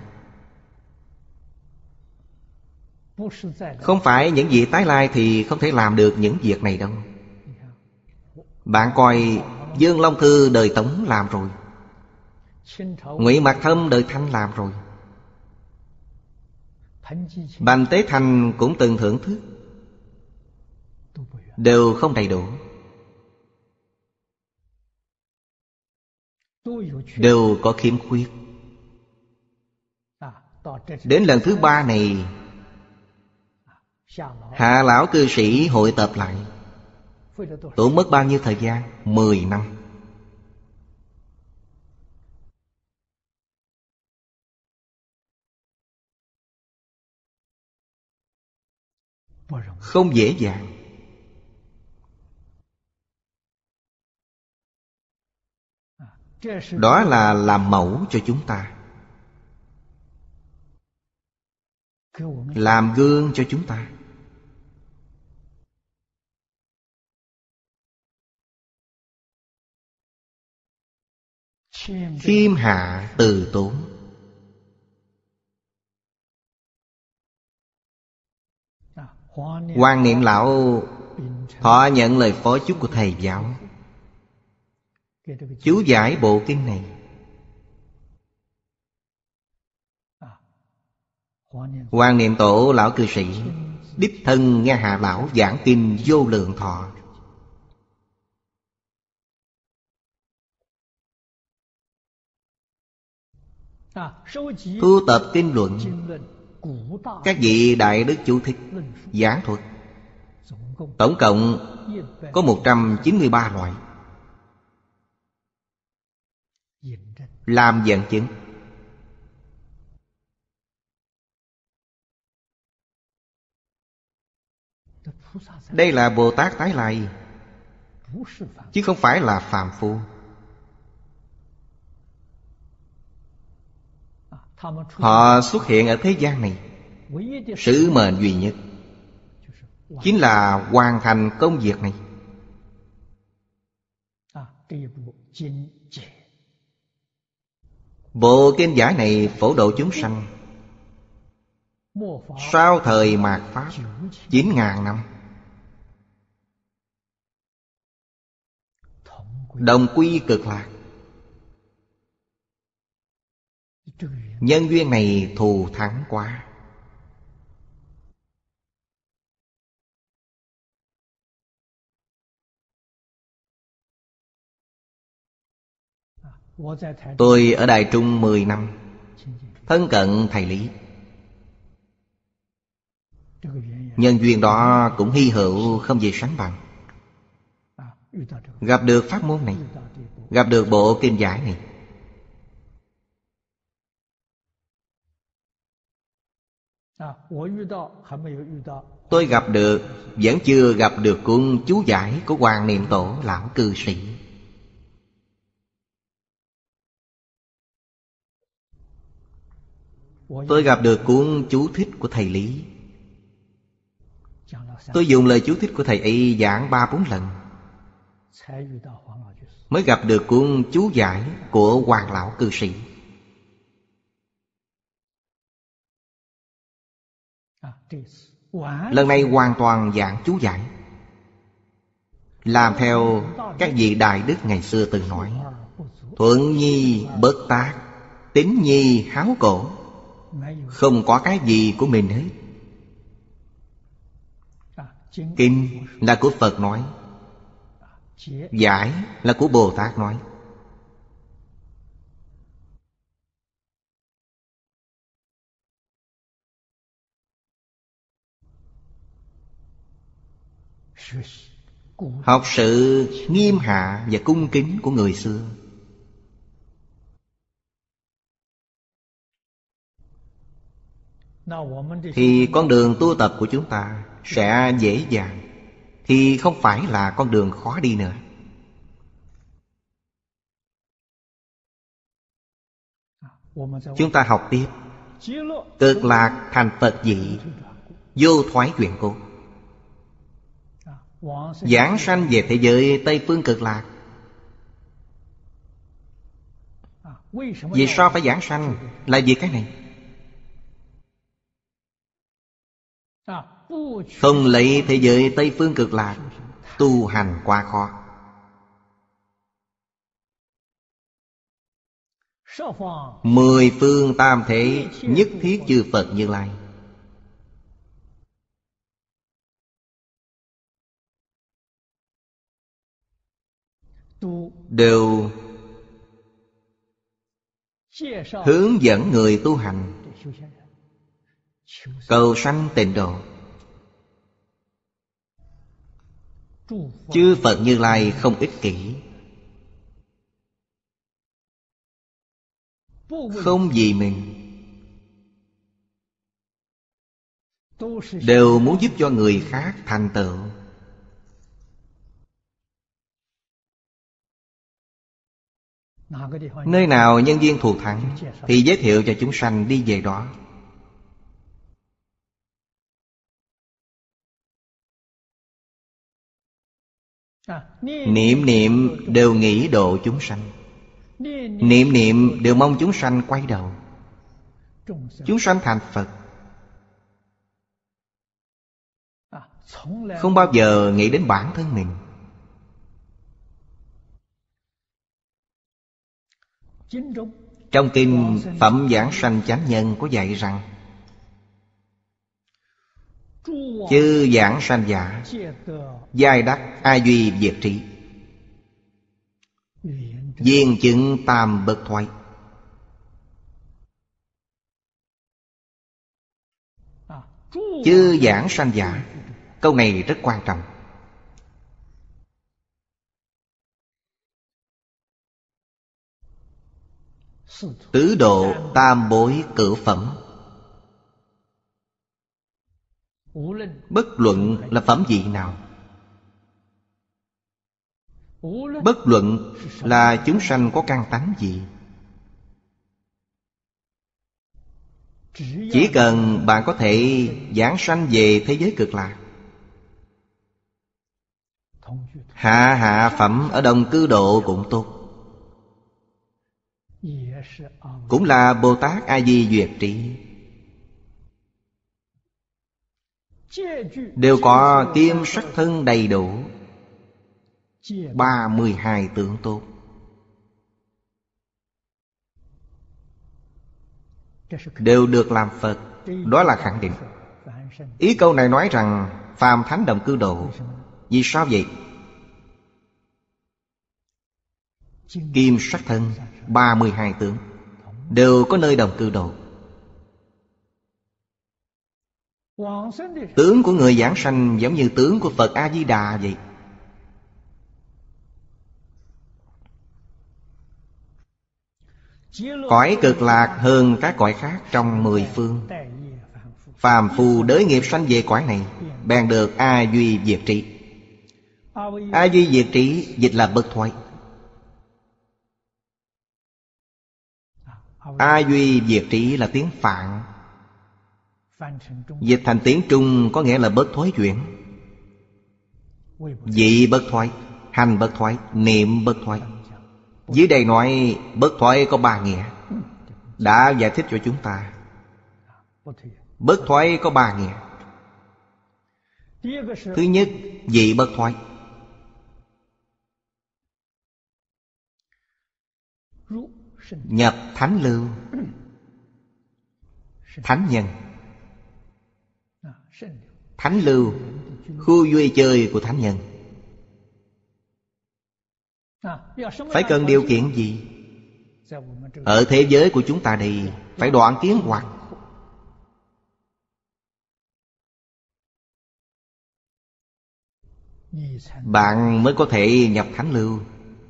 Không phải những vị tái lai thì không thể làm được những việc này đâu. Bạn coi Dương Long Thư đời Tống làm rồi, Ngụy Mạc Thâm đời Thanh làm rồi, Bành Tế Thành cũng từng thưởng thức, đều không đầy đủ, đều có khiếm khuyết. Đến lần thứ ba này, Hạ Lão cư sĩ hội tập lại, tốn mất bao nhiêu thời gian? Mười năm. Không dễ dàng. Đó là làm mẫu cho chúng ta, làm gương cho chúng ta. Khiêm hạ từ tốn. Hoàng Niệm Lão thọ nhận lời phó chúc của thầy giáo, chú giải bộ kinh này. Hoàng Niệm Tổ lão cư sĩ đích thân nghe Hạ Lão giảng kinh Vô Lượng Thọ. Thu tập kinh luận các vị đại đức chú thích giảng thuật, tổng cộng có một trăm chín mươi ba loại, làm dẫn chứng. Đây là Bồ Tát tái lai, chứ không phải là phàm phu. Họ xuất hiện ở thế gian này, sứ mệnh duy nhất chính là hoàn thành công việc này. Bộ kinh giải này phổ độ chúng sanh sau thời mạt Pháp chín ngàn năm, đồng quy cực lạc. Nhân duyên này thù thắng quá. Tôi ở Đài Trung mười năm, thân cận thầy Lý. Nhân duyên đó cũng hy hữu không gì sánh bằng. Gặp được pháp môn này, gặp được bộ kinh giải này. Tôi gặp được, vẫn chưa gặp được cuốn chú giải của Hoàng Niệm Tổ lão cư sĩ. Tôi gặp được cuốn chú thích của thầy Lý. Tôi dùng lời chú thích của thầy ấy giảng ba bốn lần, mới gặp được cuốn chú giải của Hoàng lão cư sĩ. Lần này hoàn toàn giảng chú giải, làm theo các vị đại đức ngày xưa từng nói: thuận nhi bất tác, tín nhi háo cổ. Không có cái gì của mình hết. Kinh là của Phật nói, giải là của Bồ Tát nói. Học sự nghiêm hạ và cung kính của người xưa, thì con đường tu tập của chúng ta sẽ dễ dàng, thì không phải là con đường khó đi nữa. Chúng ta học tiếp cực lạc thành Phật vị, vô thoái chuyển cố, giảng sanh về thế giới Tây Phương cực lạc. Vì sao phải giảng sanh? Là vì cái này. Không lấy thế giới Tây Phương cực lạc tu hành quá khó. Mười phương tam thế nhất thiết chư Phật Như Lai, đều hướng dẫn người tu hành cầu sanh tịnh độ. Chư Phật Như Lai không ích kỷ, không vì mình, đều muốn giúp cho người khác thành tựu. Nơi nào nhân duyên thù thắng thì giới thiệu cho chúng sanh đi về đó. Niệm niệm đều nghĩ độ chúng sanh, niệm niệm đều mong chúng sanh quay đầu, chúng sanh thành Phật. Không bao giờ nghĩ đến bản thân mình. Trong kinh Phẩm Giảng Sanh Chánh Nhân có dạy rằng chư giảng sanh giả giai đắc a duy diệt trí, viên chứng tam bất thoái. Chư giảng sanh giả, câu này rất quan trọng. Tứ độ tam bối cửu phẩm, bất luận là phẩm vị nào, bất luận là chúng sanh có căn tánh gì, chỉ cần bạn có thể giảng sanh về thế giới cực lạc, hạ hạ phẩm ở đồng cư độ cũng tốt, cũng là Bồ Tát A Di Duyệt Trí, đều có kim sắc thân đầy đủ, ba mươi hai tướng tốt. Đều được làm Phật. Đó là khẳng định. Ý câu này nói rằng phàm thánh đồng cư độ. Vì sao vậy? Kim sắc thân, ba mươi hai tướng, đều có nơi đồng cư độ. Tướng của người giảng sanh giống như tướng của Phật A-di-đà vậy. Cõi cực lạc hơn các cõi khác trong mười phương. Phàm phu đới nghiệp sanh về cõi này, bèn được A Duy Diệt Trí. A Duy Diệt Trí dịch là bất thoái. A Duy Diệt Trí là tiếng Phạn, dịch thành tiếng Trung có nghĩa là bất thối chuyển. Vị bất thoái, hành bất thoái, niệm bất thoái. Dưới đây nói bất thoái có ba nghĩa, đã giải thích cho chúng ta. Bất thoái có ba nghĩa. Thứ nhất, vị bất thoái. Nhập thánh lưu, thánh nhân. Thánh lưu, khu vui chơi của thánh nhân. Phải cần điều kiện gì? Ở thế giới của chúng ta đây phải đoạn kiến hoặc. Bạn mới có thể nhập thánh lưu.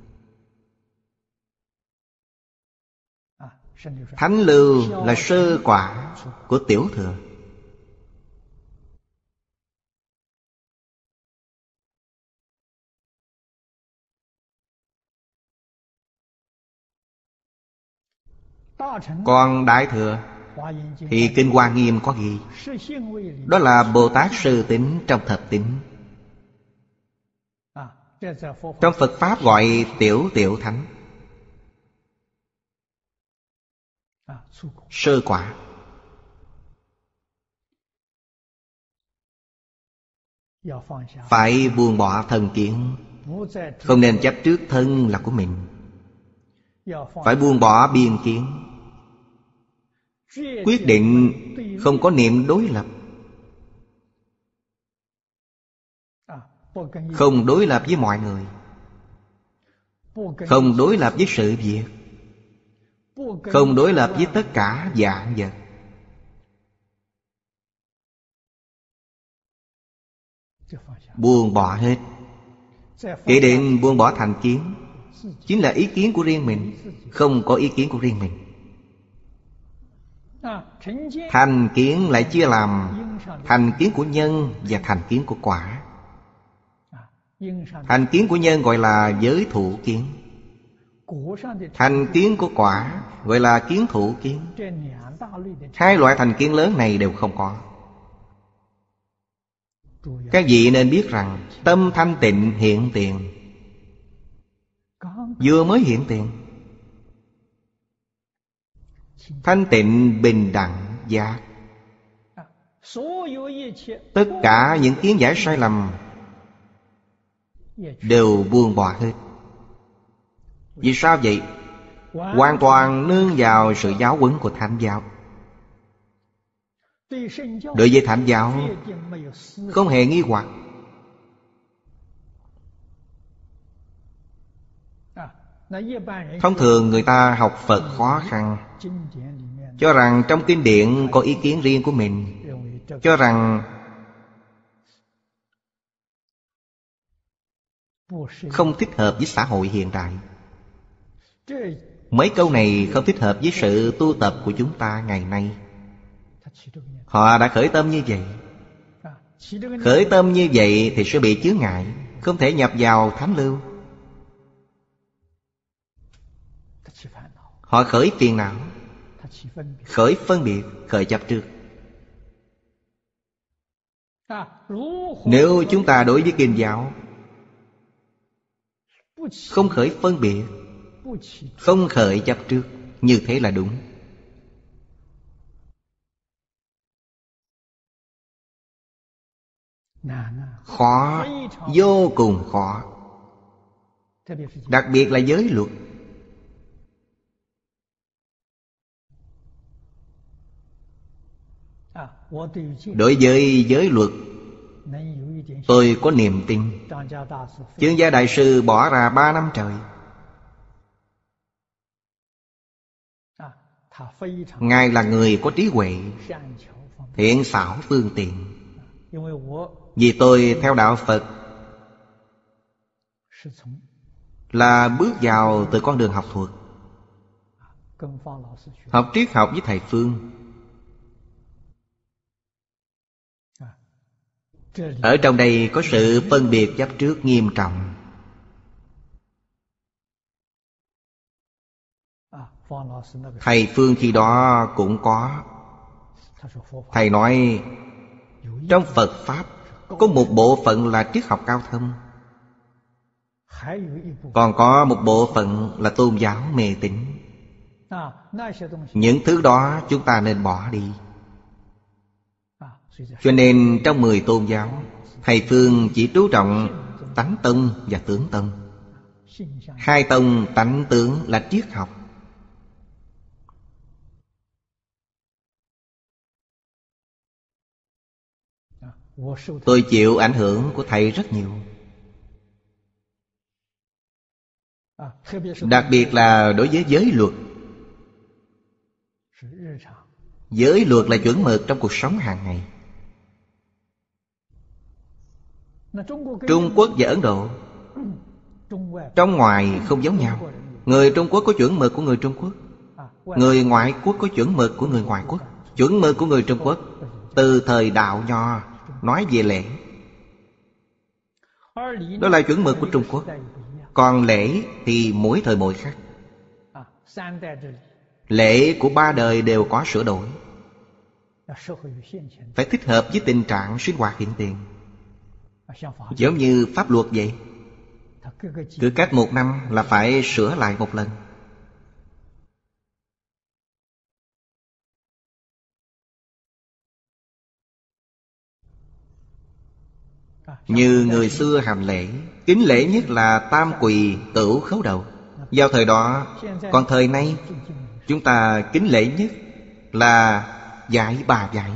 Thánh lưu là sơ quả của tiểu thừa. Còn đại thừa thì Kinh Hoa Nghiêm có ghi, đó là Bồ Tát sơ tính trong thập tính. Trong Phật Pháp gọi tiểu tiểu thánh. Sơ quả. Phải buông bỏ thân kiến, không nên chấp trước thân là của mình. Phải buông bỏ biên kiến, quyết định không có niệm đối lập, không đối lập với mọi người, không đối lập với sự việc, không đối lập với tất cả vạn vật. Buông bỏ hết. Kể đến buông bỏ thành kiến, chính là ý kiến của riêng mình, không có ý kiến của riêng mình. Thành kiến lại chia làm thành kiến của nhân và thành kiến của quả. Thành kiến của nhân gọi là giới thủ kiến, thành kiến của quả gọi là kiến thủ kiến. Hai loại thành kiến lớn này đều không có. Các vị nên biết rằng tâm thanh tịnh hiện tiền, vừa mới hiện tiền. Thanh tịnh bình đẳng giác. Tất cả những kiến giải sai lầm đều buông bỏ hết. Vì sao vậy? hoàn toàn nương vào sự giáo huấn của Thánh giáo. Đối với Thánh giáo không hề nghi hoặc. Thông thường người ta học Phật khó khăn, cho rằng trong kinh điển có ý kiến riêng của mình, cho rằng không thích hợp với xã hội hiện đại. Mấy câu này không thích hợp với sự tu tập của chúng ta ngày nay. Họ đã khởi tâm như vậy. Khởi tâm như vậy thì sẽ bị chướng ngại, không thể nhập vào thánh lưu. Họ khởi phiền não, khởi phân biệt, khởi chấp trước. Nếu chúng ta đối với kinh giáo không khởi phân biệt, không khởi chấp trước, như thế là đúng. Khó, vô cùng khó. Đặc biệt là giới luật. Đối với giới luật, tôi có niềm tin. Chương Gia Đại Sư bỏ ra ba năm trời. Ngài là người có trí huệ, thiện xảo phương tiện. Vì tôi theo đạo Phật là bước vào từ con đường học thuật, học triết học với thầy Phương. Ở trong đây có sự phân biệt chấp trước nghiêm trọng. Thầy Phương khi đó cũng có. Thầy nói trong Phật Pháp có một bộ phận là triết học cao thâm, còn có một bộ phận là tôn giáo mê tín. Những thứ đó chúng ta nên bỏ đi. Cho nên trong mười tôn giáo, thầy Phương chỉ chú trọng tánh tông và tướng tông. Hai tông tánh tướng là triết học. Tôi chịu ảnh hưởng của thầy rất nhiều. Đặc biệt là đối với giới luật. Giới luật là chuẩn mực trong cuộc sống hàng ngày. Trung Quốc và Ấn Độ, trong ngoài không giống nhau. Người Trung Quốc có chuẩn mực của người Trung Quốc, người ngoại quốc có chuẩn mực của người ngoại quốc. Chuẩn mực của người Trung Quốc từ thời Đạo Nho nói về lễ, đó là chuẩn mực của Trung Quốc. Còn lễ thì mỗi thời mỗi khác. Lễ của ba đời đều có sửa đổi, phải thích hợp với tình trạng sinh hoạt hiện tiền. Giống như pháp luật vậy, cứ cách một năm là phải sửa lại một lần. Như người xưa hành lễ, kính lễ nhất là tam quỳ cửu khấu đầu. Vào thời đó, còn thời nay chúng ta kính lễ nhất là dạy bà dạy.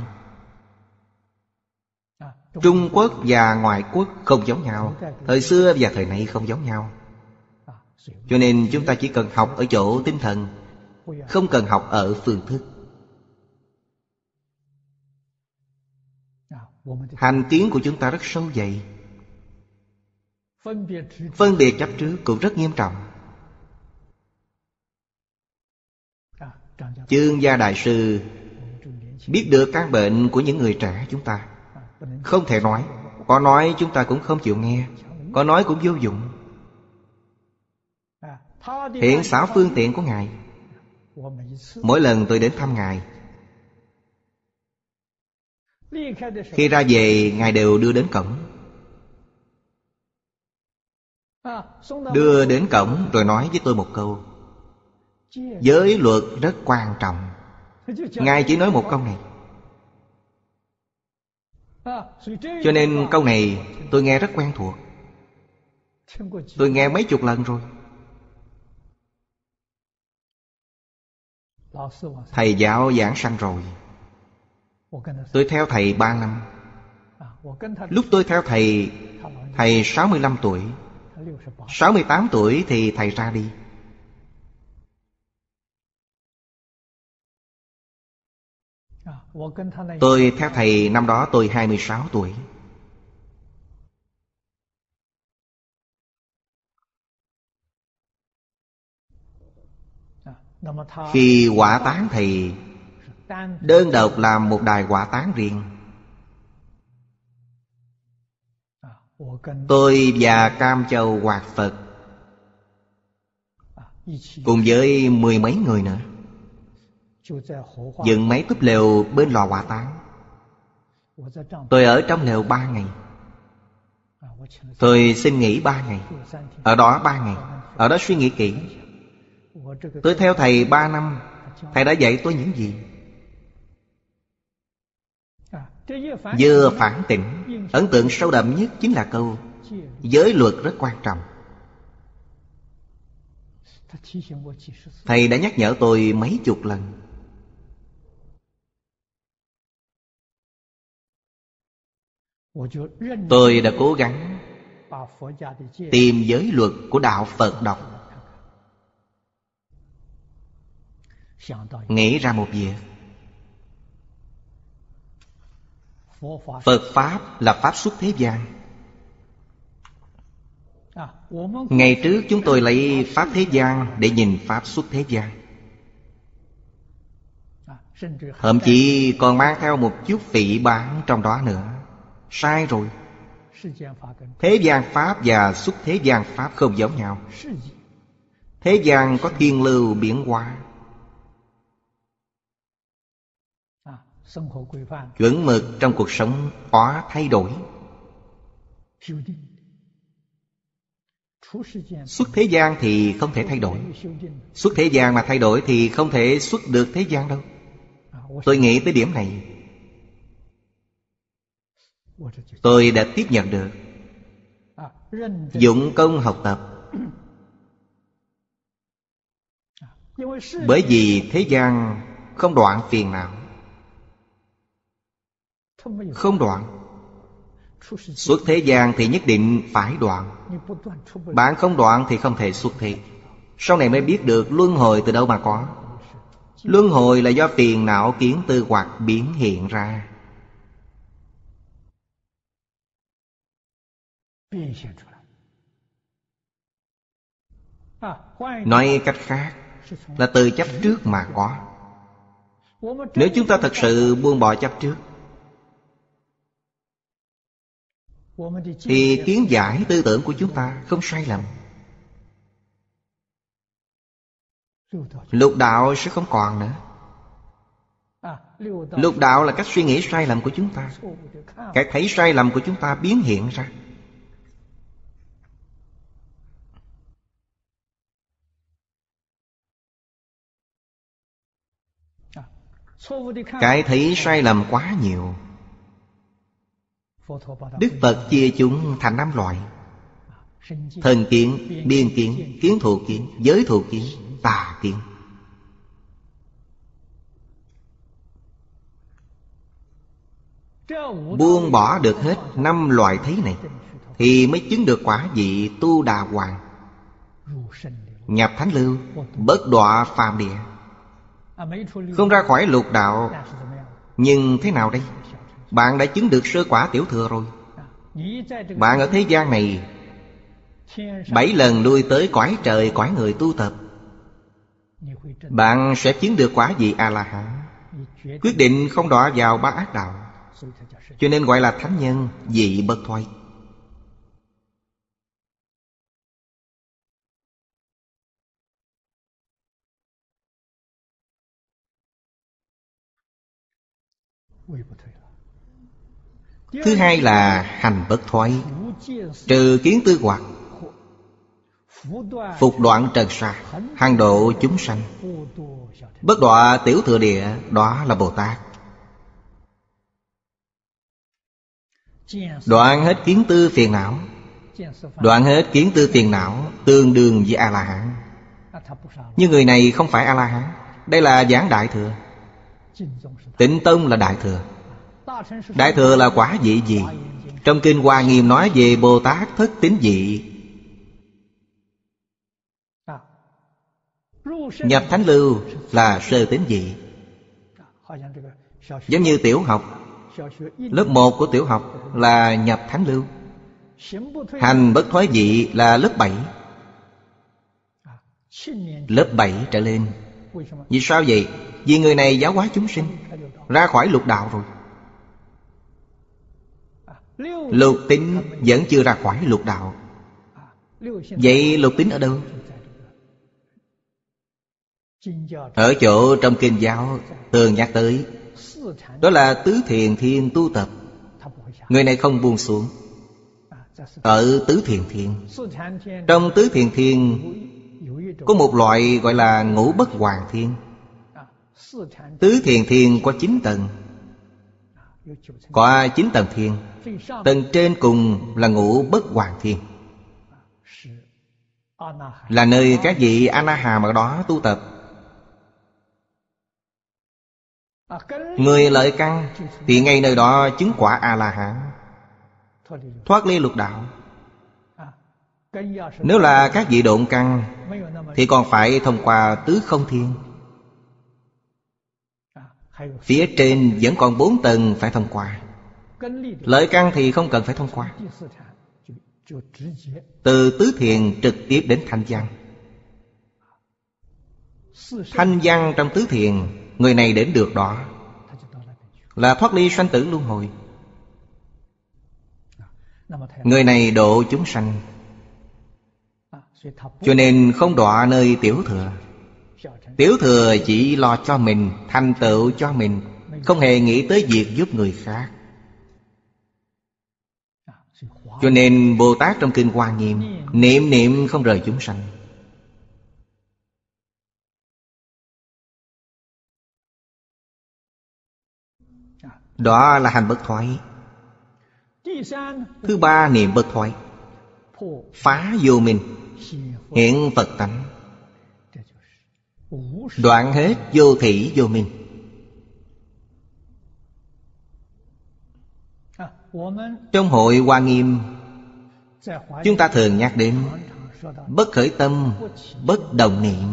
Trung Quốc và ngoại quốc không giống nhau, thời xưa và thời nay không giống nhau. Cho nên chúng ta chỉ cần học ở chỗ tinh thần, không cần học ở phương thức. Hành kiến của chúng ta rất sâu dày. Phân biệt chấp trước cũng rất nghiêm trọng. Chương Gia Đại Sư biết được căn bệnh của những người trẻ chúng ta. Không thể nói, có nói chúng ta cũng không chịu nghe, có nói cũng vô dụng. Thiện xảo phương tiện của Ngài, mỗi lần tôi đến thăm Ngài, khi ra về Ngài đều đưa đến cổng. Đưa đến cổng rồi nói với tôi một câu: giới luật rất quan trọng. Ngài chỉ nói một câu này. Cho nên câu này tôi nghe rất quen thuộc. Tôi nghe mấy chục lần rồi. Thầy giáo giảng sanh rồi. Tôi theo thầy ba năm. Lúc tôi theo thầy, thầy sáu mươi lăm tuổi. sáu mươi tám tuổi thì thầy ra đi. Tôi theo thầy năm đó tôi hai mươi sáu tuổi. Khi hỏa táng thì đơn độc làm một đài hỏa táng riêng. Tôi và Cam Châu Hoạt Phật cùng với mười mấy người nữa dựng mấy túp lều bên lò hỏa táng. Tôi ở trong lều ba ngày. Tôi xin nghỉ ba ngày. Ở đó ba ngày. Ở đó suy nghĩ kỹ. Tôi theo thầy ba năm. Thầy đã dạy tôi những gì? Vừa phản tỉnh. Ấn tượng sâu đậm nhất chính là câu giới luật rất quan trọng. Thầy đã nhắc nhở tôi mấy chục lần. Tôi đã cố gắng tìm giới luật của đạo Phật đọc. Nghĩ ra một việc. Phật Pháp là Pháp xuất thế gian. Ngày trước chúng tôi lấy Pháp thế gian để nhìn Pháp xuất thế gian. Thậm chí còn mang theo một chút phỉ báng trong đó nữa. Sai rồi. Thế gian Pháp và xuất thế gian Pháp không giống nhau. Thế gian có thiên lưu biến hóa. Chuẩn mực trong cuộc sống có thay đổi. Xuất thế gian thì không thể thay đổi. Xuất thế gian mà thay đổi thì không thể xuất được thế gian đâu. Tôi nghĩ tới điểm này. Tôi đã tiếp nhận được. Dụng công học tập. Bởi vì thế gian không đoạn phiền não. Không đoạn. Xuất thế gian thì nhất định phải đoạn. Bạn không đoạn thì không thể xuất thế. Sau này mới biết được luân hồi từ đâu mà có. Luân hồi là do phiền não kiến tư hoặc biến hiện ra. Nói cách khác là từ chấp trước mà có. Nếu chúng ta thật sự buông bỏ chấp trước thì kiến giải tư tưởng của chúng ta không sai lầm. Lục đạo sẽ không còn nữa. Lục đạo là cách suy nghĩ sai lầm của chúng ta. Cái thấy sai lầm của chúng ta biến hiện ra. Cái thấy sai lầm quá nhiều. Đức Phật chia chúng thành năm loại: thần kiến, biên kiến, kiến thụ kiến, giới thụ kiến, tà kiến. Buông bỏ được hết năm loại thấy này thì mới chứng được quả vị Tu Đà Hoàng, nhập thánh lưu, bất đọa phàm địa. Không ra khỏi lục đạo. Nhưng thế nào đây? Bạn đã chứng được sơ quả tiểu thừa rồi. Bạn ở thế gian này bảy lần lui tới cõi trời, cõi người tu tập, bạn sẽ chứng được quả vị A-la-hán. Quyết định không đọa vào ba ác đạo, cho nên gọi là thánh nhân, vị bất thoái. Thứ hai là hành bất thoái, trừ kiến tư hoặc, phục đoạn trần sa, hàng độ chúng sanh, bất đọa tiểu thừa địa. Đó là Bồ Tát. Đoạn hết kiến tư phiền não. Đoạn hết kiến tư phiền não tương đương với A-la-hán. Nhưng người này không phải A-la-hán. Đây là giảng Đại Thừa. Tịnh Tông là Đại Thừa. Đại Thừa là quả vị gì? Trong Kinh Hoa Nghiêm nói về Bồ Tát thất tín vị. Nhập Thánh Lưu là sơ tín vị. Giống như tiểu học, lớp một của tiểu học là nhập Thánh Lưu. Hành bất thoái vị là lớp bảy. Lớp bảy trở lên. Vì sao vậy? Vì người này giáo hóa chúng sinh ra khỏi lục đạo rồi. Lục tín vẫn chưa ra khỏi lục đạo. Vậy lục tín ở đâu? Ở chỗ trong Kinh giáo thường nhắc tới, đó là tứ thiền thiên tu tập. Người này không buông xuống. Ở tứ thiền thiên, trong tứ thiền thiên có một loại gọi là ngũ bất hoàng thiên. Tứ thiền thiên có chín tầng. Có chín tầng thiên. Tầng trên cùng là ngũ bất hoàng thiên, là nơi các vị A-na-hàm ở đó tu tập. Người lợi căn thì ngay nơi đó chứng quả A-la-hán, thoát ly lục đạo. Nếu là các vị độn căn thì còn phải thông qua tứ không thiên. Phía trên vẫn còn bốn tầng phải thông qua. Lợi căn thì không cần phải thông qua. Từ tứ thiền trực tiếp đến thanh văn. Thanh văn trong tứ thiền, người này đến được đó là thoát ly sanh tử luân hồi. Người này độ chúng sanh, cho nên không đọa nơi tiểu thừa. Tiểu thừa chỉ lo cho mình, thành tựu cho mình, không hề nghĩ tới việc giúp người khác. Cho nên Bồ Tát trong Kinh Hoa Nghiêm niệm niệm không rời chúng sanh. Đó là hành bất thoái. Thứ ba, niệm bất thoái, phá vô minh, hiện Phật tánh, đoạn hết vô thỉ vô minh. Trong hội Hoa Nghiêm, chúng ta thường nhắc đến bất khởi tâm, bất động niệm.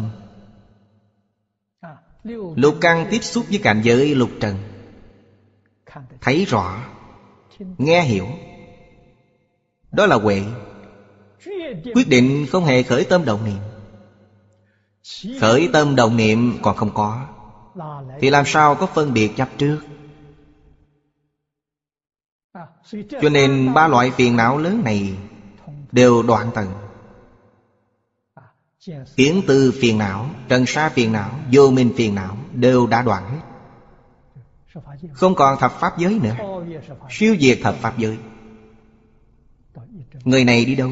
Lục căn tiếp xúc với cảnh giới lục trần, thấy rõ, nghe hiểu, đó là huệ. Quyết định không hề khởi tâm động niệm. Khởi tâm động niệm còn không có thì làm sao có phân biệt chấp trước? Cho nên ba loại phiền não lớn này đều đoạn tận. Kiến tư phiền não, trần sa phiền não, vô minh phiền não đều đã đoạn hết. Không còn thập pháp giới nữa, siêu diệt thập pháp giới. Người này đi đâu?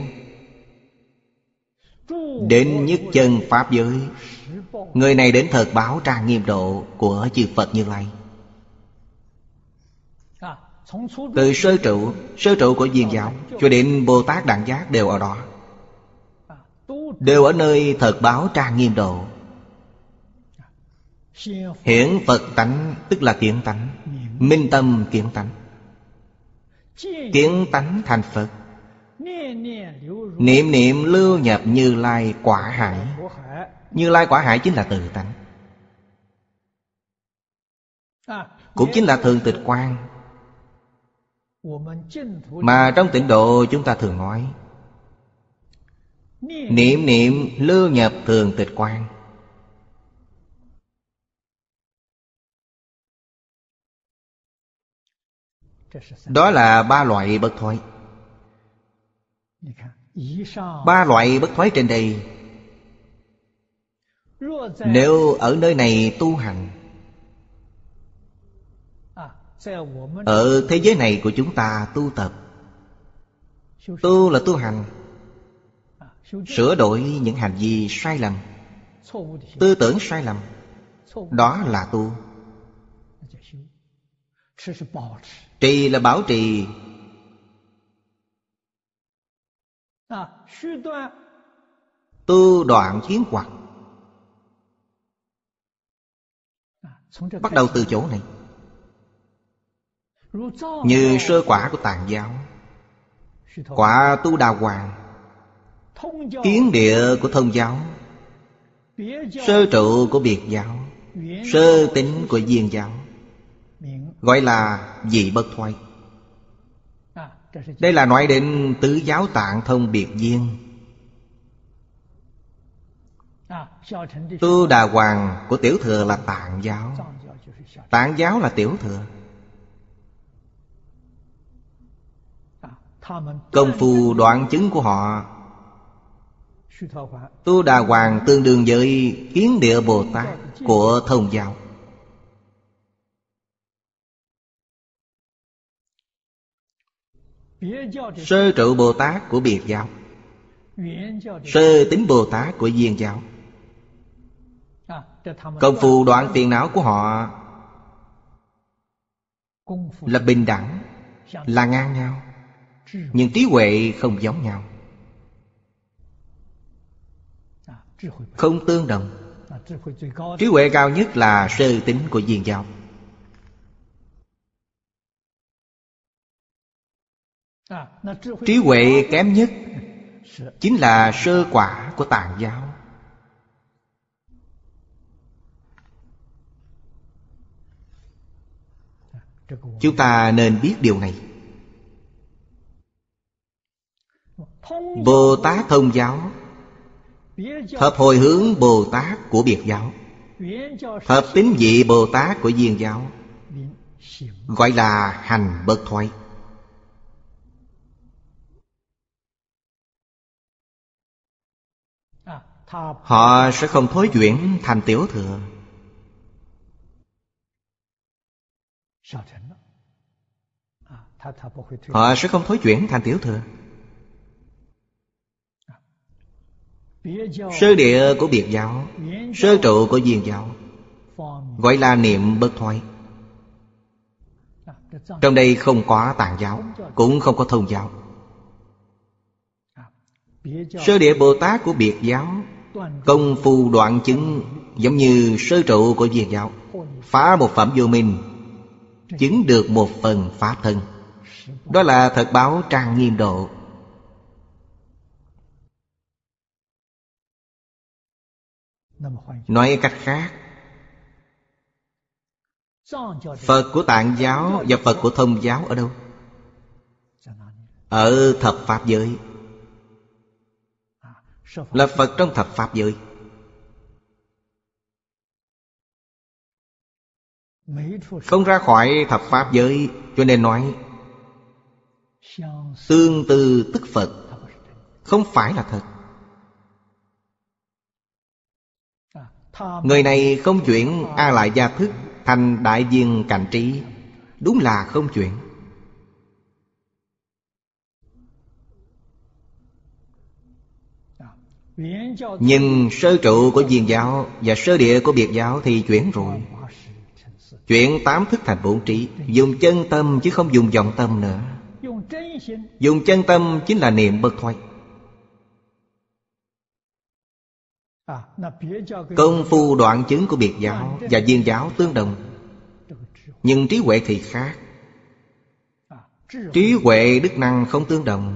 Đến nhất chân pháp giới. Người này đến thật báo trang nghiêm độ của chư Phật Như Lai. Từ sơ trụ, sơ trụ của Viên giáo cho đến Bồ Tát Đẳng Giác đều ở đó, đều ở nơi thật báo trang nghiêm độ. Hiển Phật tánh tức là kiến tánh, minh tâm kiến tánh. Kiến tánh thành Phật, niệm niệm lưu nhập Như Lai quả hải. Như Lai quả hải chính là tự tánh, cũng chính là thường tịch quang. Mà trong tịnh độ chúng ta thường nói niệm niệm lưu nhập thường tịch quang. Đó là ba loại bất thoái. Ba loại bất thoái trên đây, nếu ở nơi này tu hành, ở thế giới này của chúng ta tu tập, tu là tu hành, sửa đổi những hành vi sai lầm, tư tưởng sai lầm, đó là tu. Trì là bảo trì, tu đoạn kiến hoặc. Bắt đầu từ chỗ này. Như sơ quả của Tạng giáo, quả Tu Đà Hoàng, kiến địa của Thông giáo, sơ trụ của Biệt giáo, sơ tính của Viên giáo, gọi là dị bất thoái. Đây là nói đến tứ giáo Tạng Thông Biệt Viên. Tu Đà Hoàng của Tiểu thừa là Tạng giáo, Tạng giáo là Tiểu thừa. Công phu đoạn chứng của họ, Tu Đà Hoàng tương đương với Kiến Địa Bồ Tát của Thông giáo. Sơ trụ Bồ Tát của Biệt giáo, sơ tính Bồ Tát của Viên giáo. Công phu đoạn phiền não của họ là bình đẳng, là ngang nhau, nhưng trí huệ không giống nhau, không tương đồng. Trí huệ cao nhất là sơ tính của Viên giáo. Trí huệ kém nhất chính là sơ quả của Tạng giáo. Chúng ta nên biết điều này. Bồ Tát Thông giáo hợp hồi hướng Bồ Tát của Biệt giáo, hợp tín vị Bồ Tát của Viên giáo, gọi là hành bất thoái. Họ sẽ không thối chuyển thành Tiểu thừa. Họ sẽ không thối chuyển thành Tiểu thừa. Sơ địa của Biệt giáo, sơ trụ của Viên giáo, gọi là niệm bất thoái. Trong đây không có Tạng giáo, cũng không có Thông giáo. Sơ địa Bồ Tát của Biệt giáo, công phu đoạn chứng giống như sơ trụ của Viên giáo, phá một phẩm vô minh, chứng được một phần pháp thân. Đó là thật báo trang nghiêm độ. Nói cách khác, Phật của Tạng giáo và Phật của Thông giáo ở đâu? Ở thập pháp giới. Là Phật trong thập pháp giới. Không ra khỏi thập pháp giới, cho nên nói tương tư tức Phật, không phải là thật. Người này không chuyển A Lại Gia thức thành đại viên cảnh trí, đúng là không chuyển. Nhưng sơ trụ của Viên giáo và sơ địa của Biệt giáo thì chuyển rồi. Chuyển tám thức thành bổn trí, dùng chân tâm chứ không dùng vọng tâm nữa. Dùng chân tâm chính là niệm bất thoái. Công phu đoạn chứng của Biệt giáo và Viên giáo tương đồng, nhưng trí huệ thì khác. Trí huệ đức năng không tương đồng.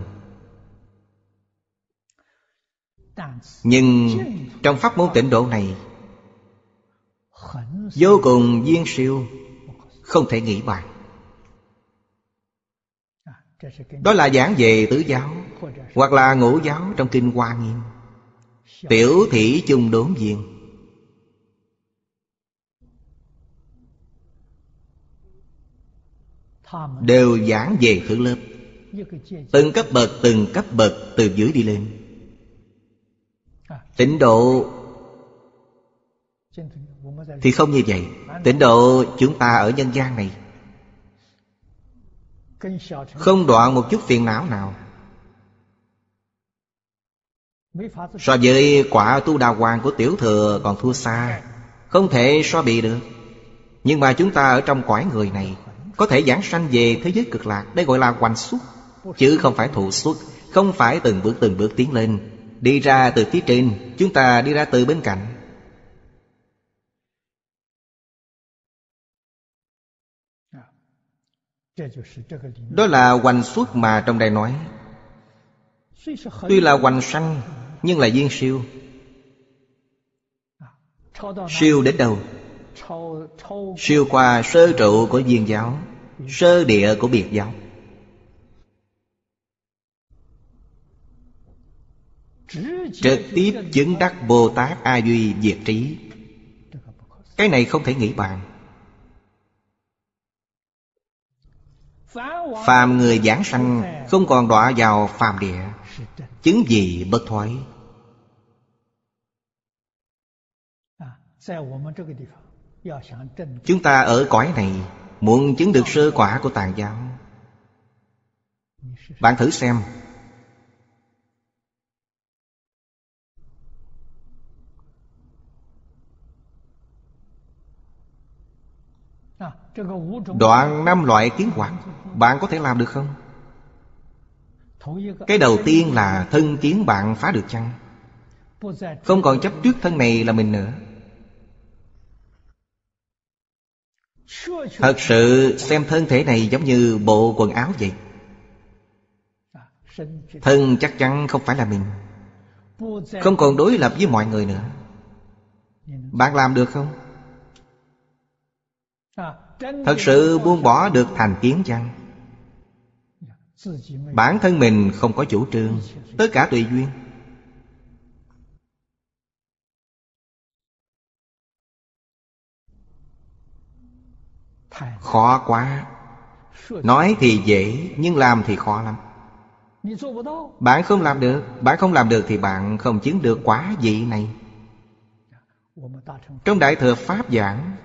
Nhưng trong pháp môn tịnh độ này vô cùng viên siêu, không thể nghĩ bàn. Đó là giảng về tứ giáo hoặc là ngũ giáo trong kinh Hoa Nghiêm. Tiểu thủy chung đốn viên. Đều giảng về thứ lớp, từng cấp bậc từng cấp bậc từ dưới đi lên. Tịnh độ thì không như vậy. Tịnh độ chúng ta ở nhân gian này không đoạn một chút phiền não nào. So với quả Tu Đà Hoàng của Tiểu thừa còn thua xa, không thể so bì được. Nhưng mà chúng ta ở trong cõi người này có thể giảng sanh về thế giới cực lạc. Đây gọi là hoành xuất, chứ không phải thụ xuất. Không phải từng bước từng bước tiến lên, đi ra từ phía trên, chúng ta đi ra từ bên cạnh. Đó là hoành xuất mà trong đây nói. Tuy là hoành sanh, nhưng là viên siêu. Siêu đến đâu? Siêu qua sơ trụ của viên giáo, sơ địa của biệt giáo. Trực tiếp chứng đắc Bồ Tát A Duy Diệt Trí. Cái này không thể nghĩ bàn. Phàm người giảng sanh không còn đọa vào phàm địa, chứng gì bất thoái. Chúng ta ở cõi này muốn chứng được sơ quả của Tạng giáo, bạn thử xem. Đoạn năm loại kiến hoặc, bạn có thể làm được không? Cái đầu tiên là thân kiến bạn phá được chăng? Không còn chấp trước thân này là mình nữa. Thật sự xem thân thể này giống như bộ quần áo vậy. Thân chắc chắn không phải là mình, không còn đối lập với mọi người nữa. Bạn làm được không? Thật sự buông bỏ được thành kiến chăng? Bản thân mình không có chủ trương, tất cả tùy duyên. Khó quá. Nói thì dễ, nhưng làm thì khó lắm. Bạn không làm được. Bạn không làm được thì bạn không chứng được quả vị này. Trong Đại Thừa Pháp giảng,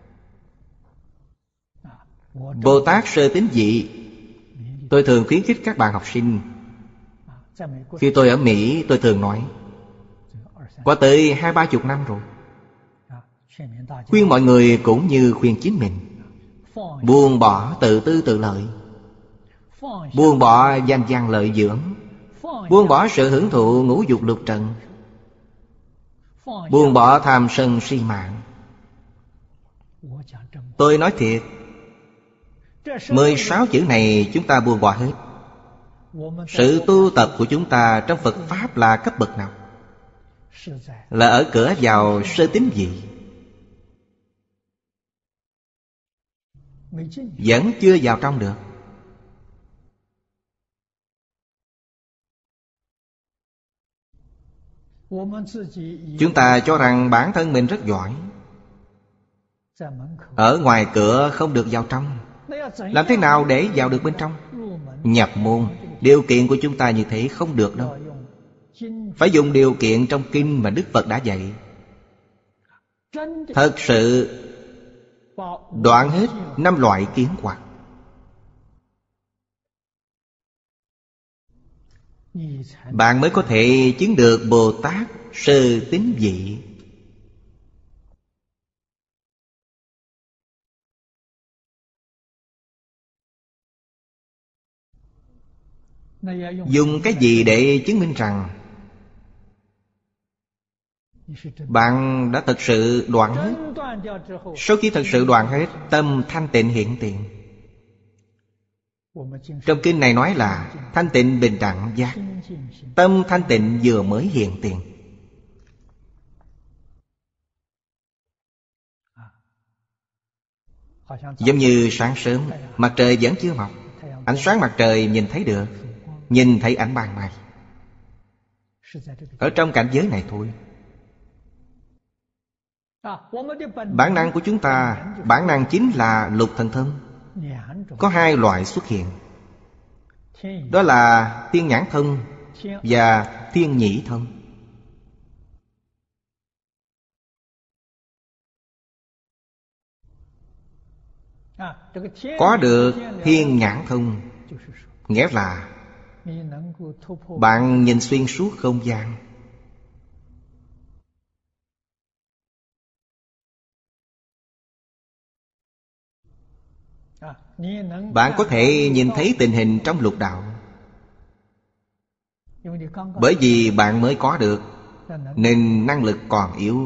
Bồ Tát sơ tín vị, tôi thường khuyến khích các bạn học sinh. Khi tôi ở Mỹ, tôi thường nói, qua tới hai ba chục năm rồi, khuyên mọi người cũng như khuyên chính mình. Buông bỏ tự tư tự lợi, buông bỏ danh văn lợi dưỡng, buông bỏ sự hưởng thụ ngũ dục lục trần, buông bỏ tham sân si mạng. Tôi nói thiệt, mười sáu chữ này chúng ta buông bỏ hết. Sự tu tập của chúng ta trong Phật Pháp là cấp bậc nào? Là ở cửa vào sơ tín vị, vẫn chưa vào trong được. Chúng ta cho rằng bản thân mình rất giỏi, ở ngoài cửa không được vào trong. Làm thế nào để vào được bên trong? Nhập môn, điều kiện của chúng ta như thế không được đâu. Phải dùng điều kiện trong kinh mà Đức Phật đã dạy. Thật sự đoạn hết năm loại kiến hoặc, bạn mới có thể chứng được Bồ Tát sơ tín vị. Dùng cái gì để chứng minh rằng bạn đã thật sự đoạn hết? Sau khi thật sự đoạn hết, tâm thanh tịnh hiện tiền. Trong kinh này nói là thanh tịnh bình đẳng giác. Tâm thanh tịnh vừa mới hiện tiền. Giống như sáng sớm, mặt trời vẫn chưa mọc, ánh sáng mặt trời nhìn thấy được, nhìn thấy ánh ban mai. Ở trong cảnh giới này thôi. Bản năng của chúng ta, bản năng chính là lục thần thông. Có hai loại xuất hiện, đó là thiên nhãn thông và thiên nhĩ thông. Có được thiên nhãn thông nghĩa là bạn nhìn xuyên suốt không gian. Bạn có thể nhìn thấy tình hình trong lục đạo. Bởi vì bạn mới có được, nên năng lực còn yếu.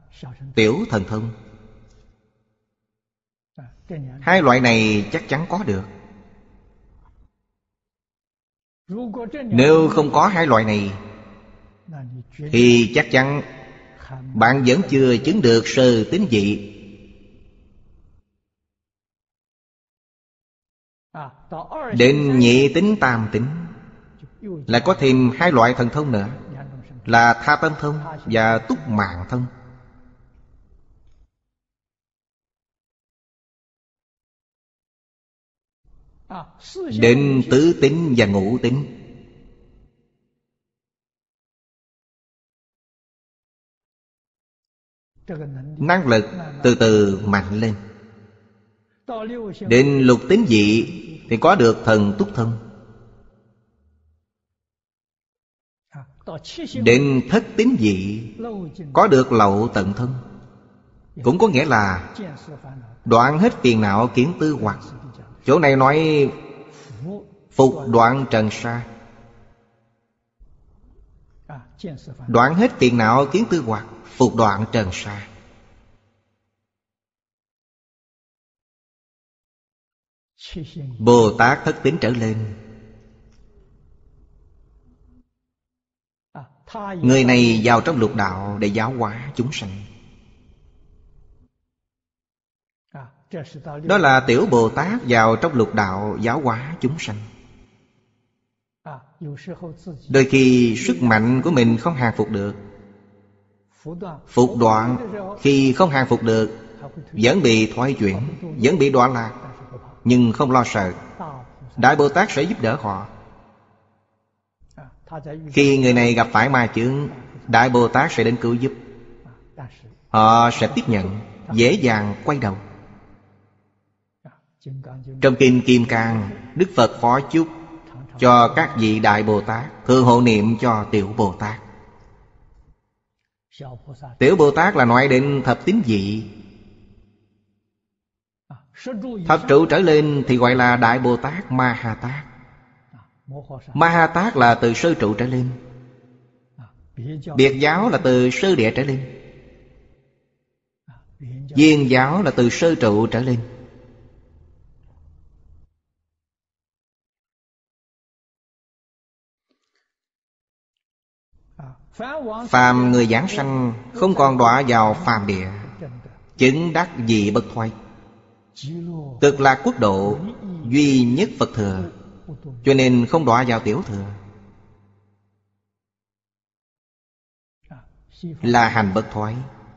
tiểu thần thông. Hai loại này chắc chắn có được. Nếu không có hai loại này thì chắc chắn bạn vẫn chưa chứng được sơ tín vị. Đến nhị tín tam tín lại có thêm hai loại thần thông nữa, là tha tâm thông và túc mạng thông. Đến tứ tín và ngũ tín. Năng lực từ từ mạnh lên. Đến lục tín vị thì có được thần túc thông. Đến thất tín vị có được lậu tận thông. Cũng có nghĩa là đoạn hết phiền não kiến tư hoặc. Chỗ này nói phục đoạn trần sa. Đoạn hết phiền não kiến tư hoặc, phục đoạn trần sa. Bồ Tát thất tín trở lên, người này vào trong lục đạo để giáo hóa chúng sanh. Đó là tiểu Bồ Tát vào trong lục đạo giáo hóa chúng sanh. Đôi khi sức mạnh của mình không hàng phục được, phục đoạn. Khi không hàng phục được, vẫn bị thoái chuyển, vẫn bị đọa lạc. Nhưng không lo sợ, Đại Bồ Tát sẽ giúp đỡ họ. Khi người này gặp phải ma chướng, Đại Bồ Tát sẽ đến cứu giúp. Họ sẽ tiếp nhận, dễ dàng quay đầu. Trong Kinh Kim Cang, Đức Phật phó chúc cho các vị Đại Bồ Tát thường hộ niệm cho tiểu Bồ Tát. Tiểu Bồ Tát là nói đến thập tín vị. Thập trụ trở lên thì gọi là Đại Bồ Tát Ma Ha Tát. Ma Ha Tát là từ sơ trụ trở lên. Biệt giáo là từ sơ địa trở lên. Viên giáo là từ sơ trụ trở lên. Phàm người giảng sanh không còn đọa vào phàm địa, chứng đắc vị bất thoái, Cực Lạc quốc độ duy nhất Phật thừa, cho nên không đọa vào tiểu thừa, là hành bất thoái.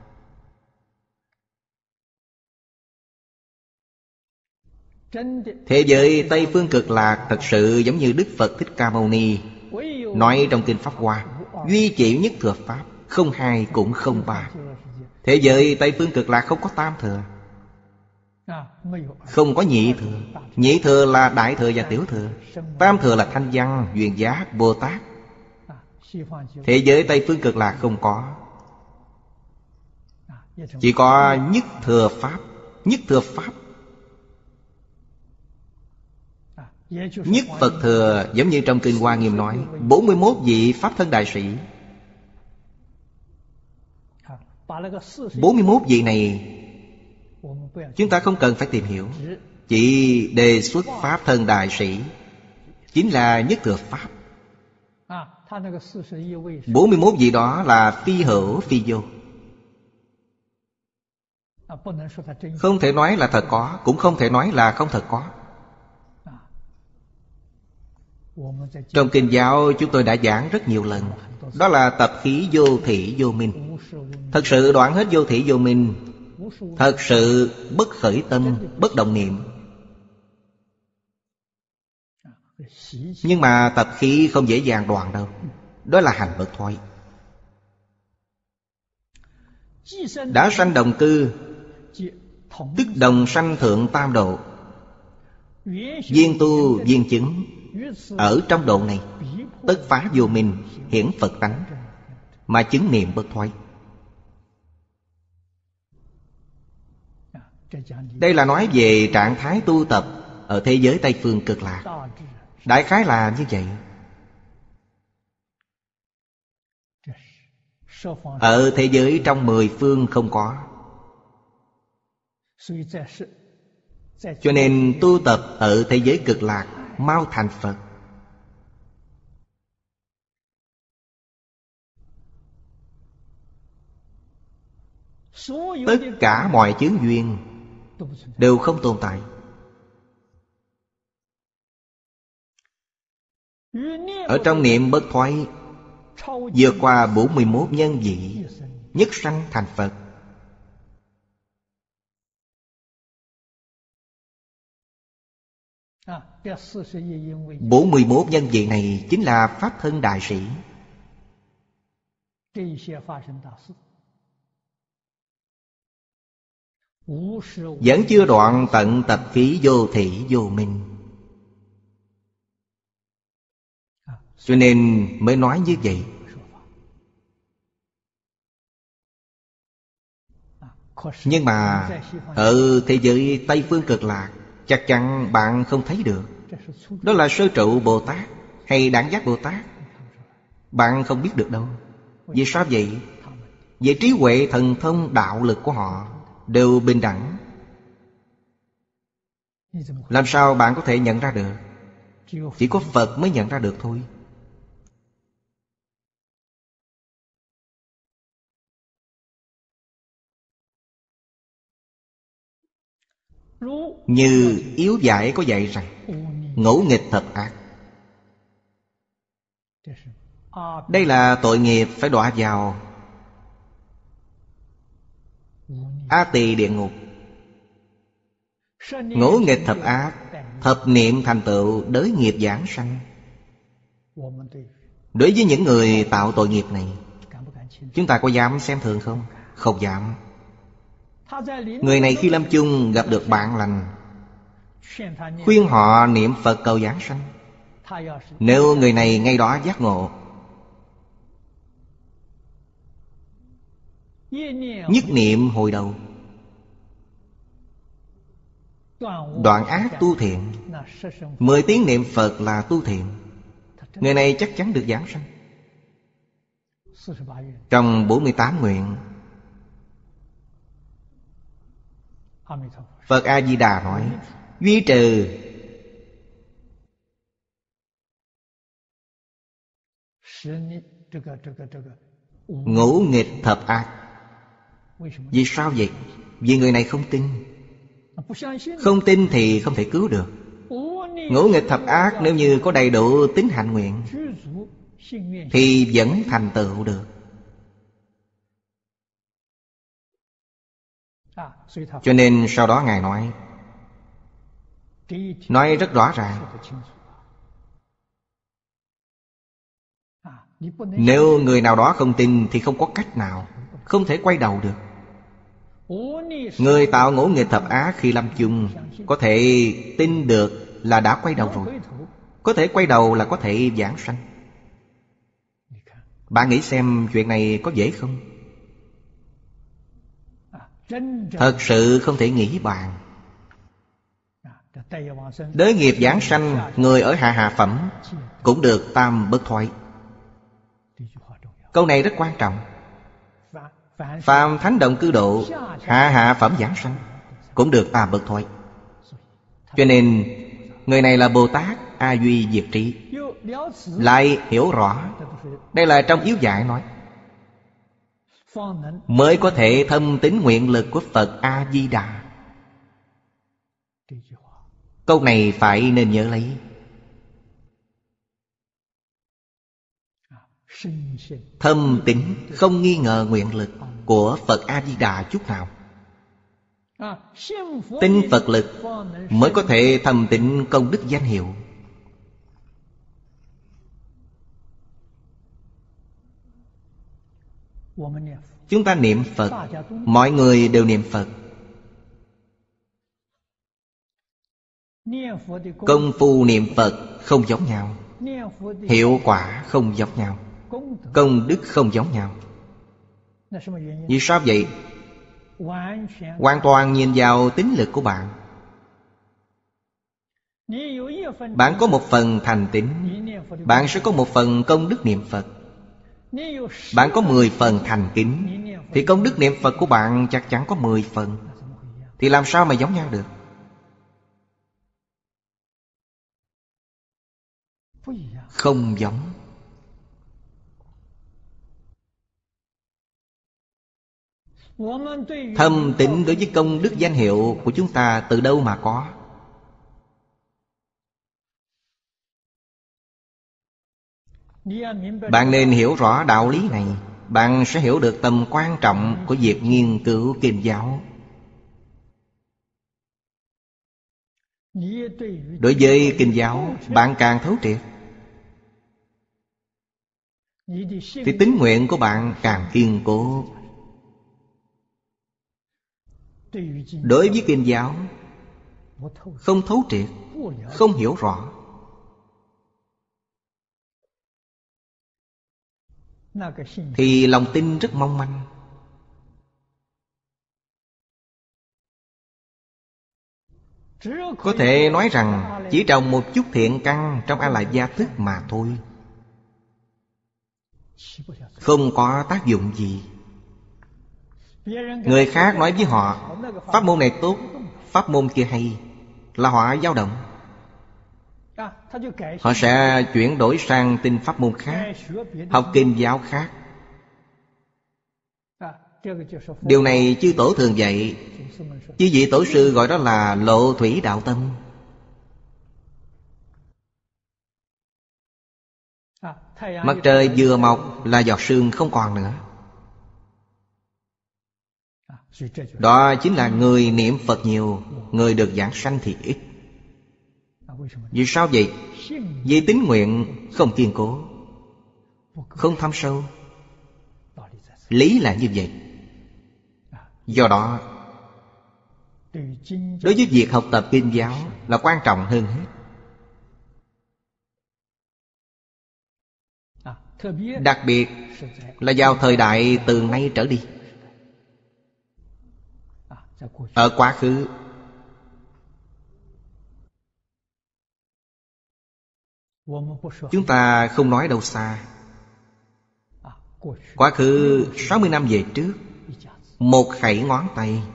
Thế giới Tây Phương Cực Lạc thật sự giống như Đức Phật Thích Ca Mâu Ni nói trong Kinh Pháp Hoa: duy chỉ nhất thừa Pháp, không hai cũng không ba. Thế giới Tây Phương Cực Lạc không có tam thừa, không có nhị thừa. Nhị thừa là đại thừa và tiểu thừa. Tam thừa là Thanh Văn, Duyên Giác, Bồ Tát. Thế giới Tây Phương Cực Lạc không có, chỉ có nhất thừa Pháp. Nhất thừa Pháp, nhất Phật thừa, giống như trong Kinh Hoa Nghiêm nói bốn mươi mốt vị Pháp thân đại sĩ. bốn mươi mốt vị này chúng ta không cần phải tìm hiểu, chỉ đề xuất Pháp thân đại sĩ chính là nhất thừa Pháp. bốn mươi mốt vị đó là phi hữu phi vô, không thể nói là thật có, cũng không thể nói là không thật có. Trong Kinh giáo chúng tôi đã giảng rất nhiều lần, đó là tập khí vô thị vô minh. Thật sự đoạn hết vô thị vô minh, thật sự bất khởi tâm, bất động niệm. Nhưng mà tập khí không dễ dàng đoạn đâu, đó là hành bất thoái. Đã sanh đồng cư, tức đồng sanh thượng tam độ. Viên tu viên chứng ở trong độ này, tất phá vô minh, hiển Phật tánh, mà chứng niệm bất thoái. Đây là nói về trạng thái tu tập ở thế giới Tây Phương Cực Lạc. Đại khái là như vậy. Ở thế giới trong mười phương không có. Cho nên tu tập ở thế giới cực lạc mau thành Phật. Tất cả mọi chướng duyên đều không tồn tại. Ở trong niệm bất thoái, vượt qua bốn mươi mốt nhân vị, nhất sanh thành Phật. Bốn mươi mốt nhân vị này chính là Pháp thân đại sĩ. Vẫn chưa đoạn tận tập khí vô thị vô minh. Cho nên mới nói như vậy. Nhưng mà ở thế giới Tây Phương Cực Lạc, chắc chắn bạn không thấy được. Đó là Sơ Trụ Bồ Tát hay Đẳng Giác Bồ Tát. Bạn không biết được đâu. Vì sao vậy? Về trí huệ thần thông đạo lực của họ đều bình đẳng. Làm sao bạn có thể nhận ra được? Chỉ có Phật mới nhận ra được thôi. Như Yếu Giải có dạy rằng ngũ nghịch thập ác. Đây là tội nghiệp phải đọa vào A Tỳ địa ngục. Ngũ nghịch thập ác, thập niệm thành tựu đới nghiệp giảng sanh. Đối với những người tạo tội nghiệp này, chúng ta có dám xem thường không? Không dám. Người này khi lâm chung gặp được bạn lành, khuyên họ niệm Phật cầu giảng sanh. Nếu người này ngay đó giác ngộ, nhất niệm hồi đầu, đoạn ác tu thiện, mười tiếng niệm Phật là tu thiện, người này chắc chắn được giảng sanh. Trong bốn mươi tám nguyện, Phật A-di-đà nói duy trừ ngũ nghịch thập ác. Vì sao vậy? Vì người này không tin. Không tin thì không thể cứu được. Ngũ nghịch thập ác nếu như có đầy đủ tín hạnh nguyện thì vẫn thành tựu được. Cho nên sau đó Ngài nói Nói rất rõ ràng. Nếu người nào đó không tin thì không có cách nào, không thể quay đầu được. Người tạo ngũ nghịch thập ác khi lâm chung có thể tin được là đã quay đầu rồi. Có thể quay đầu là có thể giảng sanh. Bạn nghĩ xem chuyện này có dễ không? Thật sự không thể nghĩ bàn. Đới nghiệp giảng sanh, người ở hạ hạ phẩm cũng được tam bất thoái. Câu này rất quan trọng. Phàm thánh động cư độ, hạ hạ phẩm giảng sanh cũng được tam bất thoái. Cho nên người này là Bồ Tát A Duy Diệt Trí. Lại hiểu rõ, đây là trong Yếu Giải nói, mới có thể thâm tín nguyện lực của Phật A-di-đà. Câu này phải nên nhớ lấy. Thâm tín không nghi ngờ nguyện lực của Phật A-di-đà chút nào. Tin Phật lực mới có thể thâm tín công đức danh hiệu. Chúng ta niệm Phật, mọi người đều niệm Phật. Công phu niệm Phật không giống nhau, hiệu quả không giống nhau, công đức không giống nhau. Vì sao vậy? Hoàn toàn nhìn vào tín lực của bạn. Bạn có một phần thành tín, bạn sẽ có một phần công đức niệm Phật. Bạn có mười phần thành kính thì công đức niệm Phật của bạn chắc chắn có mười phần. Thì làm sao mà giống nhau được? Không giống. Thâm tín đối với công đức danh hiệu của chúng ta từ đâu mà có? Bạn nên hiểu rõ đạo lý này, bạn sẽ hiểu được tầm quan trọng của việc nghiên cứu kinh giáo. Đối với kinh giáo, bạn càng thấu triệt thì tín nguyện của bạn càng kiên cố. Đối với kinh giáo không thấu triệt, không hiểu rõ, thì lòng tin rất mong manh. Có thể nói rằng chỉ trồng một chút thiện căn trong A Lại Gia Thức mà thôi, không có tác dụng gì. Người khác nói với họ pháp môn này tốt, pháp môn kia hay, là họ dao động. Họ sẽ chuyển đổi sang tin pháp môn khác, học kinh giáo khác. Điều này chư tổ thường dạy. Chư vị tổ sư gọi đó là lộ thủy đạo tâm. Mặt trời vừa mọc là giọt sương không còn nữa. Đó chính là người niệm Phật nhiều, người được giảng sanh thì ít. Vì sao vậy? Vì tín nguyện không kiên cố, không thâm sâu. Lý là như vậy. Do đó, đối với việc học tập kinh giáo là quan trọng hơn hết. Đặc biệt là vào thời đại từ nay trở đi. Ở quá khứ, chúng ta không nói đâu xa. Quá khứ sáu mươi năm về trước, một khẩy ngón tay,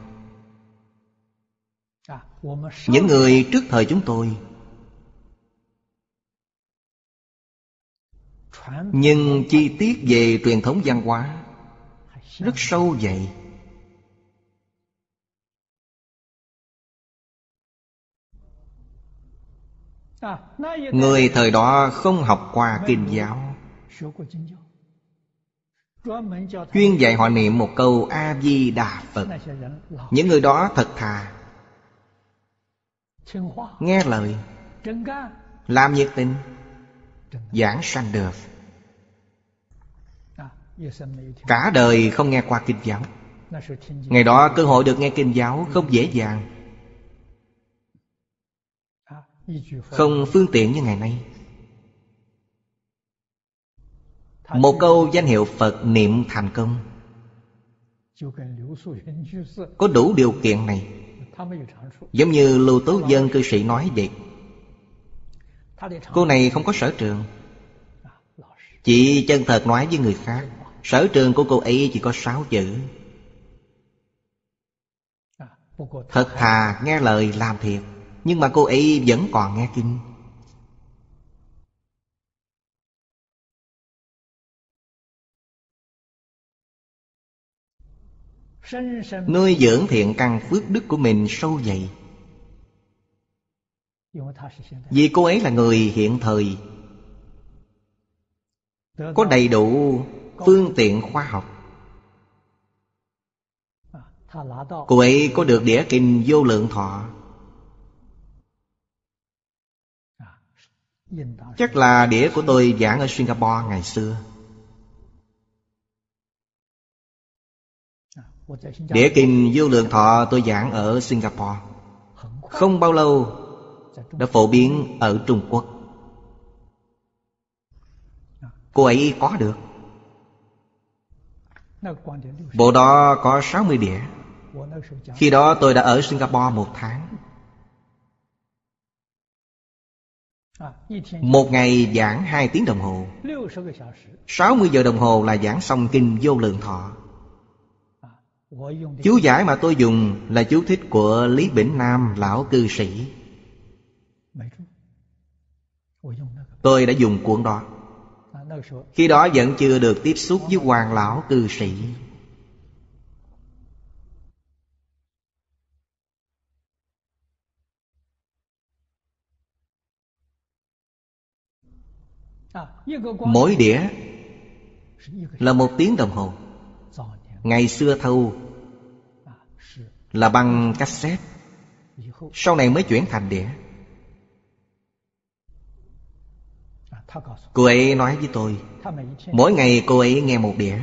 những người trước thời chúng tôi, nhưng chi tiết về truyền thống văn hóa rất sâu dày. Người thời đó không học qua kinh giáo, chuyên dạy họ niệm một câu A-di-đà Phật. Những người đó thật thà, nghe lời, làm nhiệt tình, giảng sanh được. Cả đời không nghe qua kinh giáo. Ngày đó cơ hội được nghe kinh giáo không dễ dàng, không phương tiện như ngày nay. Một câu danh hiệu Phật niệm thành công, có đủ điều kiện này. Giống như Lưu Tố Dân cư sĩ nói vậy. Cô này không có sở trường, chị chân thật nói với người khác, sở trường của cô ấy chỉ có sáu chữ: thật thà, nghe lời, làm thiệt. Nhưng mà cô ấy vẫn còn nghe kinh. Nuôi dưỡng thiện căn phước đức của mình sâu dày. Vì cô ấy là người hiện thời, có đầy đủ phương tiện khoa học. Cô ấy có được đĩa kinh Vô Lượng Thọ. Chắc là đĩa của tôi giảng ở Singapore ngày xưa. Đĩa kinh Vô Lượng Thọ tôi giảng ở Singapore. Không bao lâu đã phổ biến ở Trung Quốc. Cô ấy có được. Bộ đó có sáu mươi đĩa. Khi đó tôi đã ở Singapore một tháng. Một ngày giảng hai tiếng đồng hồ, sáu mươi giờ đồng hồ là giảng xong kinh Vô Lượng Thọ. Chú giải mà tôi dùng là chú thích của Lý Bỉnh Nam lão cư sĩ. Tôi đã dùng cuốn đó. Khi đó vẫn chưa được tiếp xúc với Hoàng lão cư sĩ. Mỗi đĩa là một tiếng đồng hồ. Ngày xưa thâu là băng cassette, sau này mới chuyển thành đĩa. Cô ấy nói với tôi, mỗi ngày cô ấy nghe một đĩa,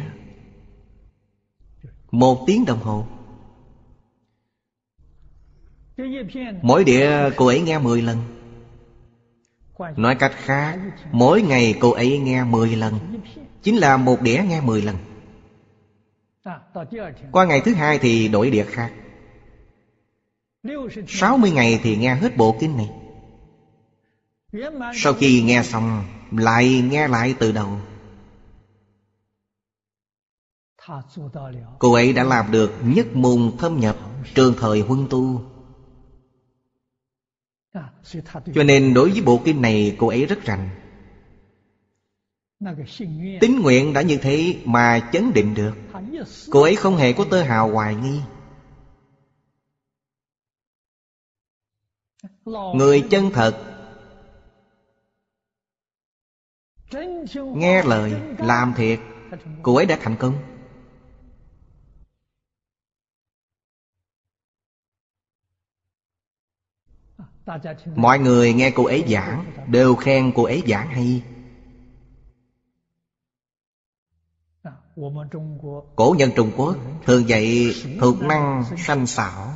một tiếng đồng hồ. Mỗi đĩa cô ấy nghe mười lần. Nói cách khác, mỗi ngày cô ấy nghe mười lần, chính là một đĩa nghe mười lần. Qua ngày thứ hai thì đổi đĩa khác. Sáu mươi ngày thì nghe hết bộ kinh này. Sau khi nghe xong, lại nghe lại từ đầu. Cô ấy đã làm được nhất môn thâm nhập trường thời Huân tu. Cho nên đối với bộ kinh này cô ấy rất rành. Tín nguyện đã như thế mà chấn định được. Cô ấy không hề có tơ hào hoài nghi. Người chân thật, nghe lời, làm thiệt, cô ấy đã thành công. Mọi người nghe cô ấy giảng đều khen cô ấy giảng hay. Cổ nhân Trung Quốc thường dạy thuộc năng sanh xảo.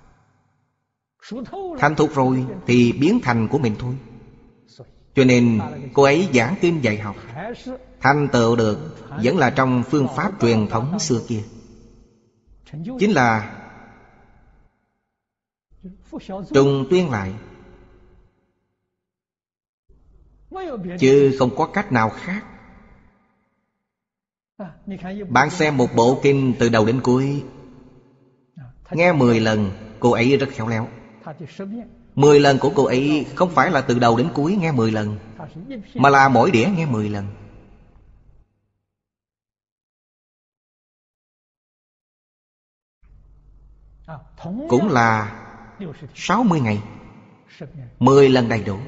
Thành thục rồi thì biến thành của mình thôi. Cho nên cô ấy giảng kinh dạy học, thành tựu được vẫn là trong phương pháp truyền thống xưa kia. Chính là trùng tuyên lại, chứ không có cách nào khác. Bạn xem một bộ kinh từ đầu đến cuối, nghe mười lần, cô ấy rất khéo léo. Mười lần của cô ấy không phải là từ đầu đến cuối nghe mười lần, mà là mỗi đĩa nghe mười lần. Cũng là sáu mươi ngày, mười lần đầy đủ.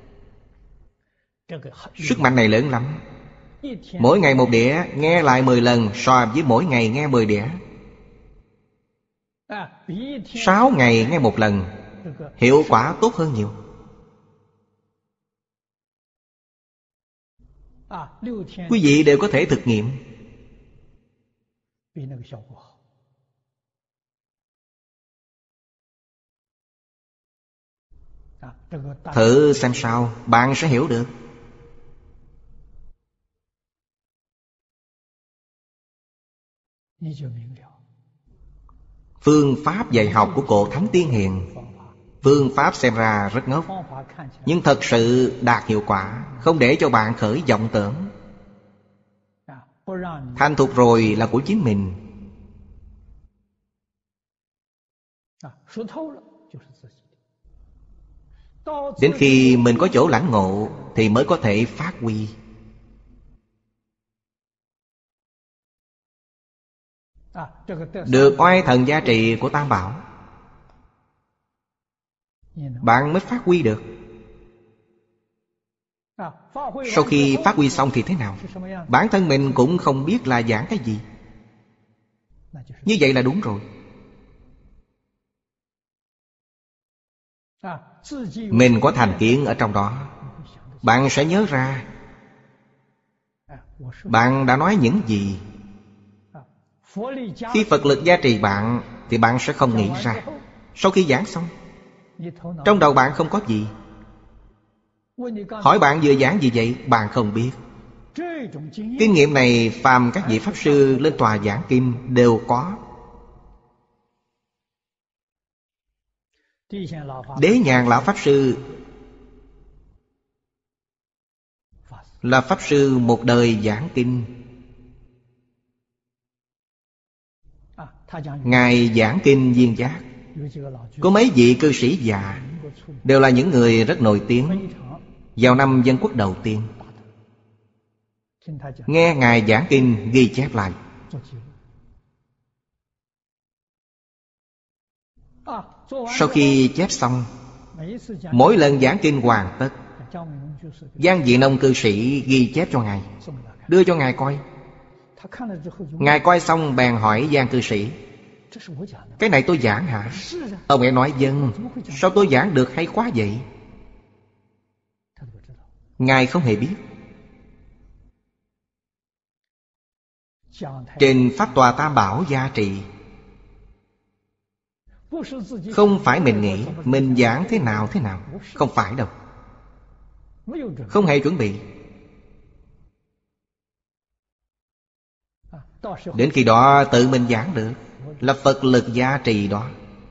Sức mạnh này lớn lắm. Mỗi ngày một đĩa, nghe lại mười lần so với mỗi ngày nghe mười đĩa. Sáu ngày nghe một lần, hiệu quả tốt hơn nhiều. Quý vị đều có thể thực nghiệm. Thử xem sao, bạn sẽ hiểu được. Phương pháp dạy học của cổ Thánh Tiên Hiền, phương pháp xem ra rất ngốc, nhưng thật sự đạt hiệu quả, không để cho bạn khởi vọng tưởng. Thành thục rồi là của chính mình. Đến khi mình có chỗ lãnh ngộ thì mới có thể phát huy. Được oai thần gia trị của Tam Bảo, bạn mới phát huy được. Sau khi phát huy xong thì thế nào? Bản thân mình cũng không biết là giảng cái gì. Như vậy là đúng rồi. Mình có thành kiến ở trong đó, bạn sẽ nhớ ra bạn đã nói những gì. Khi Phật lực gia trì bạn thì bạn sẽ không nghĩ ra. Sau khi giảng xong, trong đầu bạn không có gì. Hỏi bạn vừa giảng gì vậy, bạn không biết. Kinh nghiệm này phàm các vị Pháp Sư lên tòa giảng kinh đều có. Đế Nhàn Lão Pháp Sư là Pháp Sư một đời giảng kinh. Ngài giảng kinh Viên Giác. Có mấy vị cư sĩ già, đều là những người rất nổi tiếng, vào năm Dân Quốc đầu tiên. Nghe Ngài giảng kinh ghi chép lại. Sau khi chép xong, mỗi lần giảng kinh hoàn tất, Giang Vị Nông cư sĩ ghi chép cho Ngài, đưa cho Ngài coi. Ngài coi xong bèn hỏi Giang cư sĩ: cái này tôi giảng hả? Ông ấy nói: vâng. Sao tôi giảng được hay quá vậy? Ngài không hề biết. Trên Pháp Tòa Tam Bảo gia trì, không phải mình nghĩ mình giảng thế nào thế nào. Không phải đâu. Không hề chuẩn bị. Đến khi đó tự mình giảng được, là Phật lực gia trì đó.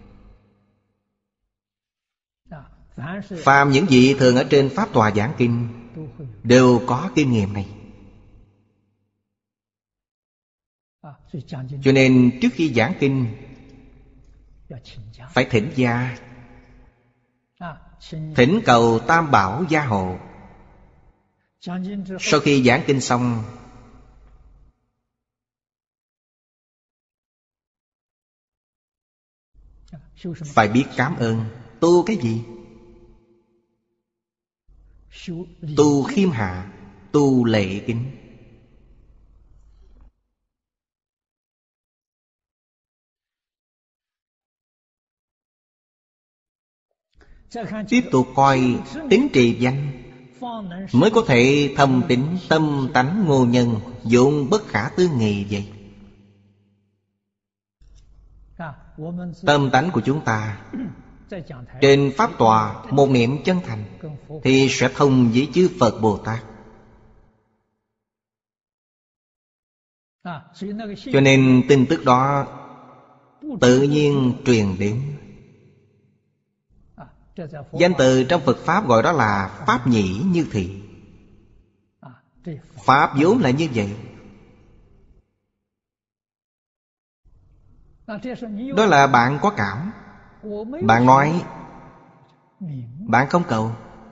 Phàm những vị thường ở trên Pháp Tòa giảng kinh đều có kinh nghiệm này. Cho nên trước khi giảng kinh phải thỉnh gia, thỉnh cầu Tam Bảo gia hộ. Sau khi giảng kinh xong, phải biết cảm ơn. Tu cái gì? Tu khiêm hạ, tu lễ kính. Tiếp tục coi tính trì danh, mới có thể thâm tín tâm tánh ngô nhân, dụng bất khả tư nghị vậy. Tâm tánh của chúng ta trên Pháp Tòa một niệm chân thành thì sẽ thông với chư Phật Bồ Tát. Cho nên tin tức đó tự nhiên truyền đến. Danh từ trong Phật Pháp gọi đó là Pháp nhĩ như thị. Pháp vốn là như vậy. Đó là bạn có cảm. Bạn nói, bạn không cầu.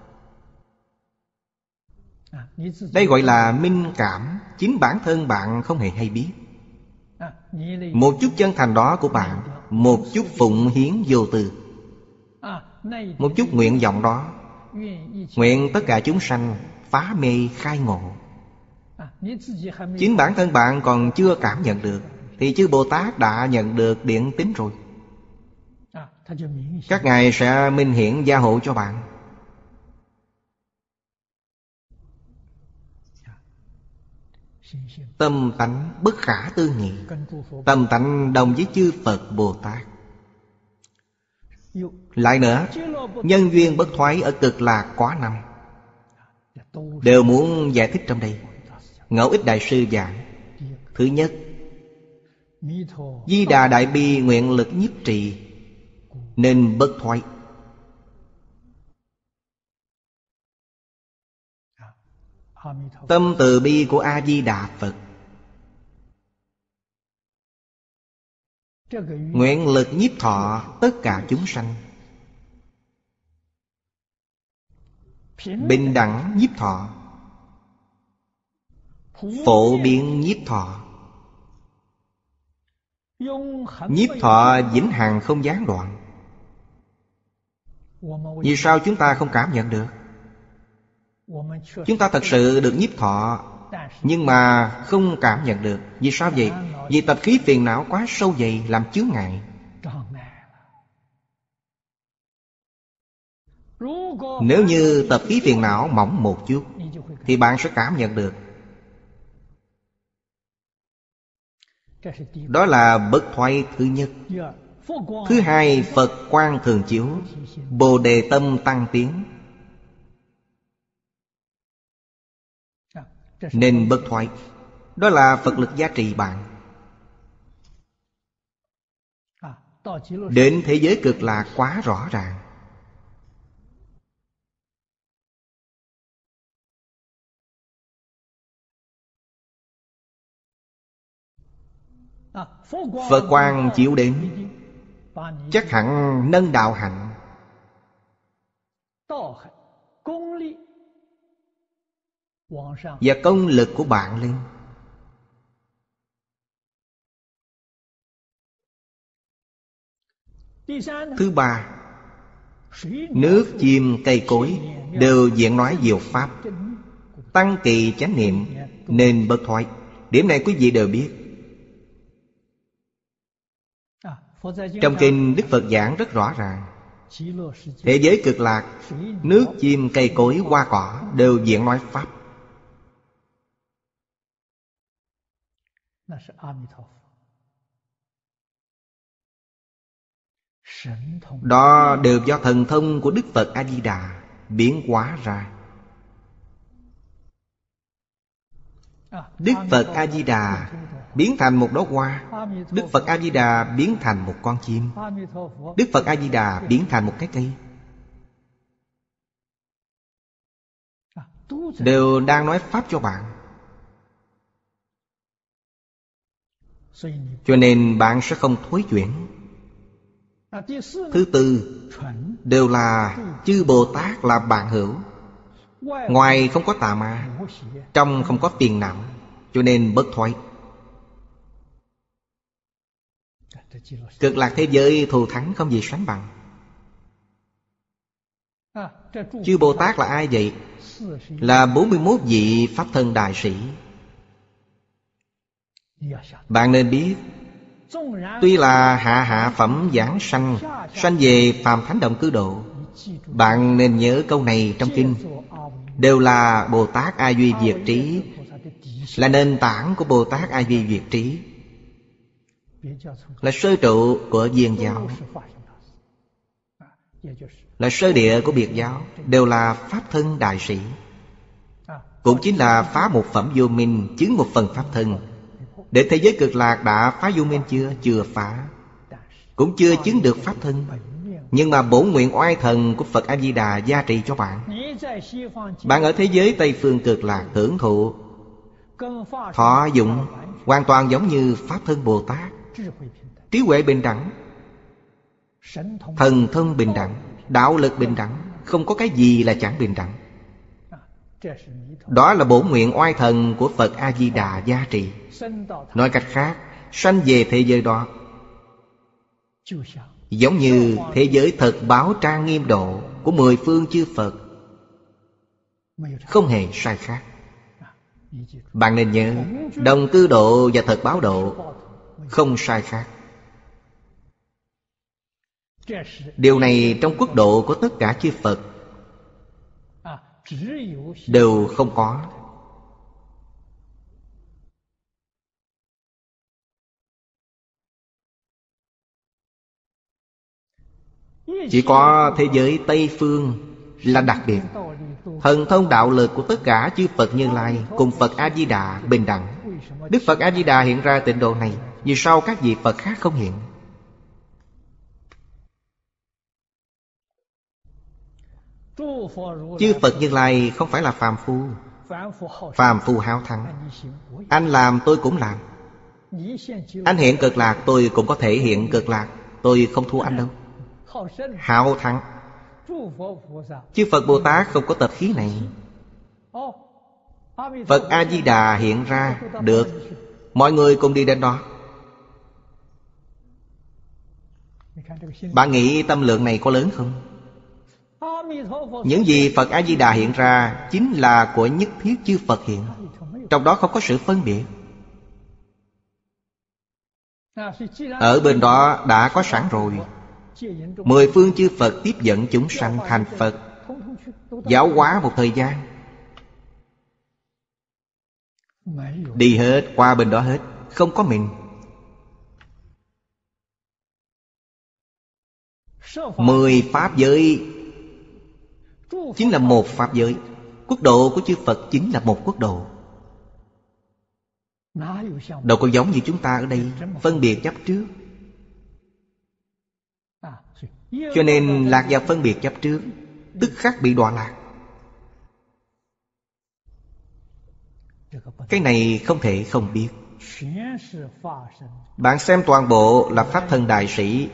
Đây gọi là minh cảm. Chính bản thân bạn không hề hay biết. Một chút chân thành đó của bạn, một chút phụng hiến vô tư, một chút nguyện vọng đó, nguyện tất cả chúng sanh phá mê khai ngộ. Chính bản thân bạn còn chưa cảm nhận được, thì chư Bồ Tát đã nhận được điện tín rồi. Các ngài sẽ minh hiển gia hộ cho bạn. Tâm tánh bất khả tư nghị. Tâm tánh đồng với chư Phật Bồ Tát. Lại nữa, nhân duyên bất thoái ở Cực Lạc quá năm đều muốn giải thích trong đây. Ngẫu Ích Đại Sư giảng: thứ nhất, Di Đà Đại Bi nguyện lực nhiếp trì nên bất thoái. Tâm từ bi của A Di Đà Phật, nguyện lực nhiếp thọ tất cả chúng sanh, bình đẳng nhiếp thọ, phổ biến nhiếp thọ. Nhiếp thọ vĩnh hằng không gián đoạn. Vì sao chúng ta không cảm nhận được? Chúng ta thật sự được nhiếp thọ, nhưng mà không cảm nhận được. Vì sao vậy? Vì tập khí phiền não quá sâu dày làm chướng ngại. Nếu như tập khí phiền não mỏng một chút thì bạn sẽ cảm nhận được. Đó là bất thoái thứ nhất. Thứ hai, Phật quang thường chiếu, Bồ đề tâm tăng tiến, nên bất thoái. Đó là Phật lực gia trì bạn. Đến thế giới Cực Lạc quá rõ ràng. Phật quang chiếu đến, chắc hẳn nâng đạo hạnh và công lực của bạn lên. Thứ ba, nước, chim, cây cối đều diễn nói diệu pháp, tăng kỳ chánh niệm nên bất thoái. Điểm này quý vị đều biết. Trong kinh Đức Phật giảng rất rõ ràng, thế giới cực lạc, nước, chim, cây cối, hoa cỏ đều diễn nói pháp. Đó đều do thần thông của Đức Phật A-di-đà biến hóa ra. Đức Phật A-di-đà biến thành một đóa hoa, Đức Phật A-di-đà biến thành một con chim, Đức Phật A-di-đà biến thành một cái cây, đều đang nói pháp cho bạn. Cho nên bạn sẽ không thối chuyển. Thứ tư, đều là chư Bồ Tát là bạn hữu. Ngoài không có tà ma, trong không có phiền não, cho nên bất thoái. Cực lạc thế giới thù thắng không gì sánh bằng. Chư Bồ Tát là ai vậy? Là bốn mươi mốt vị Pháp thân đại sĩ. Bạn nên biết, tuy là hạ hạ phẩm giảng sanh, sanh về phàm thánh động cư độ, bạn nên nhớ câu này trong kinh. Đều là Bồ Tát A Duy Diệt Trí, là nền tảng của Bồ Tát A Duy Diệt Trí, là sơ trụ của Viên giáo, là sơ địa của Biệt giáo, đều là Pháp thân đại sĩ. Cũng chính là phá một phẩm vô minh, chứng một phần Pháp thân. Để thế giới cực lạc đã phá vô minh chưa? Chưa phá. Cũng chưa chứng được Pháp thân. Nhưng mà bổn nguyện oai thần của Phật A-di-đà gia trì cho bạn. Bạn ở thế giới Tây Phương cực lạc hưởng thụ, thọ dụng hoàn toàn giống như Pháp thân Bồ Tát. Trí huệ bình đẳng, thần thông bình đẳng, đạo lực bình đẳng, không có cái gì là chẳng bình đẳng. Đó là bổn nguyện oai thần của Phật A-di-đà gia trì. Nói cách khác, sanh về thế giới đó giống như thế giới thật báo trang nghiêm độ của mười phương chư Phật, không hề sai khác. Bạn nên nhớ, đồng cư độ và thật báo độ không sai khác. Điều này trong quốc độ của tất cả chư Phật đều không có. Chỉ có thế giới Tây Phương là đặc biệt. Thần thông đạo lực của tất cả chư Phật Như Lai cùng Phật A-di-đà bình đẳng. Đức Phật A-di-đà hiện ra tịnh độ này, vì sao các vị Phật khác không hiện? Chư Phật Như Lai không phải là phàm phu. Phàm phu háo thắng. Anh làm tôi cũng làm. Anh hiện cực lạc tôi cũng có thể hiện cực lạc. Tôi không thua anh đâu. Háo thắng. Chư Phật Bồ Tát không có tập khí này. Phật A-di-đà hiện ra được, mọi người cùng đi đến đó. Bạn nghĩ tâm lượng này có lớn không? Những gì Phật A-di-đà hiện ra chính là của nhất thiết chư Phật hiện. Trong đó không có sự phân biệt. Ở bên đó đã có sẵn rồi. Mười phương chư Phật tiếp dẫn chúng sanh thành Phật, giáo hóa một thời gian, đi hết, qua bên đó hết, không có mình. Mười pháp giới chính là một pháp giới. Quốc độ của chư Phật chính là một quốc độ. Đâu có giống như chúng ta ở đây phân biệt chấp trước. Cho nên lạc vào phân biệt chấp trước, tức khắc bị đọa lạc. Cái này không thể không biết. Bạn xem toàn bộ là Pháp Thân Đại Sĩ,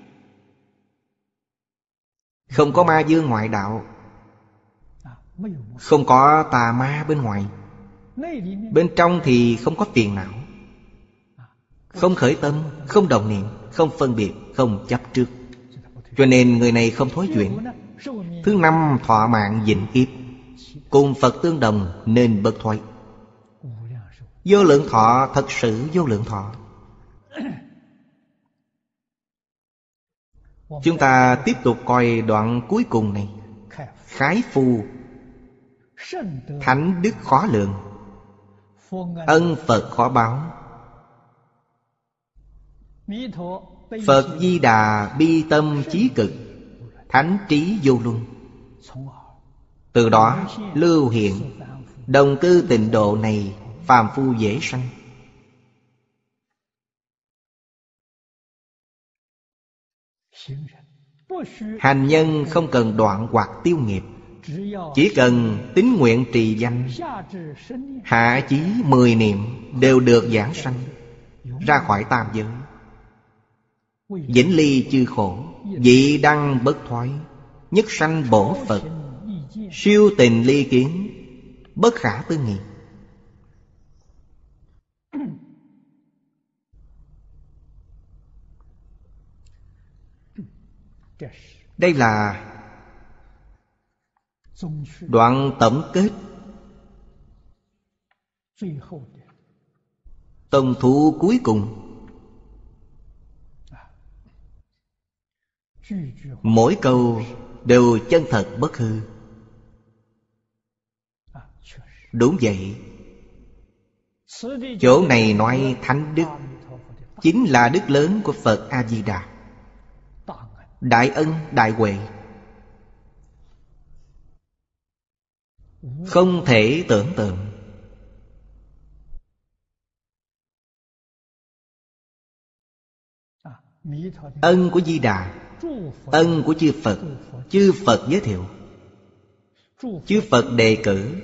không có ma dương ngoại đạo, không có tà ma bên ngoài. Bên trong thì không có phiền não, không khởi tâm, không động niệm, không phân biệt, không chấp trước. Cho nên người này không thối chuyển. Thứ năm, thọ mạng vĩnh kiếp, cùng Phật tương đồng nên bất thoái. Vô lượng thọ, thật sự vô lượng thọ. Chúng ta tiếp tục coi đoạn cuối cùng này. Khái phu, thánh đức khó lượng, ân Phật khó báo. Phật Di Đà bi tâm chí cực, thánh trí vô luân. Từ đó lưu hiện đồng cư tịnh độ này, phàm phu dễ sanh. Hành nhân không cần đoạn hoặc tiêu nghiệp, chỉ cần tín nguyện trì danh, hạ chí mười niệm đều được giảng sanh, ra khỏi tam giới, vĩnh ly chư khổ, vị đăng bất thoái, nhất sanh bổ Phật, siêu tình ly kiến, bất khả tư nghị. Đây là đoạn tổng kết tổng thú cuối cùng. Mỗi câu đều chân thật bất hư. Đúng vậy. Chỗ này nói thánh đức chính là đức lớn của Phật A-di-đà, đại ân đại huệ, không thể tưởng tượng. Ân của Di Đà, ân của chư Phật. Chư Phật giới thiệu, chư Phật đề cử.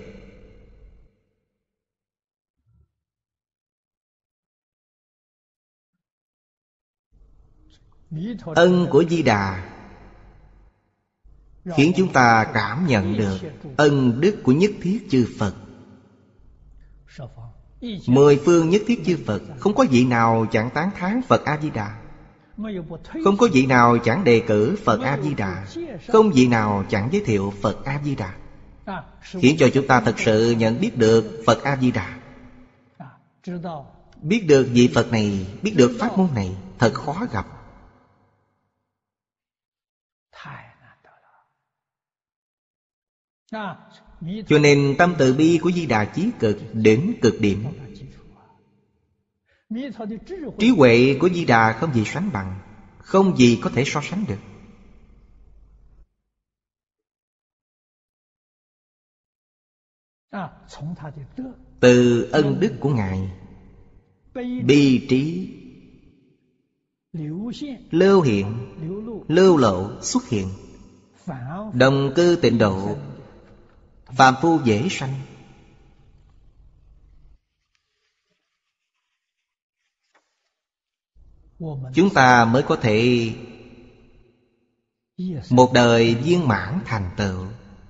Ân của Di Đà khiến chúng ta cảm nhận được ân đức của nhất thiết chư Phật. Mười phương nhất thiết chư Phật, không có vị nào chẳng tán thán Phật A-di-đà, không có vị nào chẳng đề cử Phật A-di-đà, không vị nào chẳng giới thiệu Phật A-di-đà, khiến cho chúng ta thật sự nhận biết được Phật A-di-đà. Biết được vị Phật này, biết được pháp môn này thật khó gặp. Cho nên tâm từ bi của Di Đà chí cực đến cực điểm. Trí huệ của Di Đà không gì sánh bằng, không gì có thể so sánh được. Từ ân đức của Ngài, bi trí lưu hiện, lưu lộ xuất hiện, đồng cư tịnh độ, phàm phu dễ sanh. Chúng ta mới có thể một đời viên mãn thành tựu.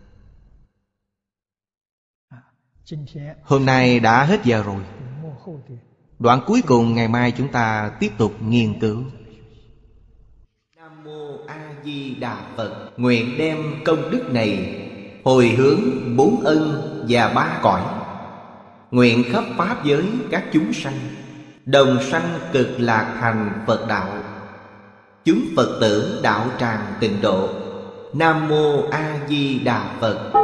Hôm nay đã hết giờ rồi. Đoạn cuối cùng ngày mai chúng ta tiếp tục nghiên cứu. Nam Mô A Di Đà Phật. Nguyện đem công đức này hồi hướng bốn ân và ba cõi, nguyện khắp pháp giới các chúng sanh đồng sanh cực lạc thành Phật đạo, chúng Phật tử đạo tràng tịnh độ. Nam Mô A Di Đà Phật.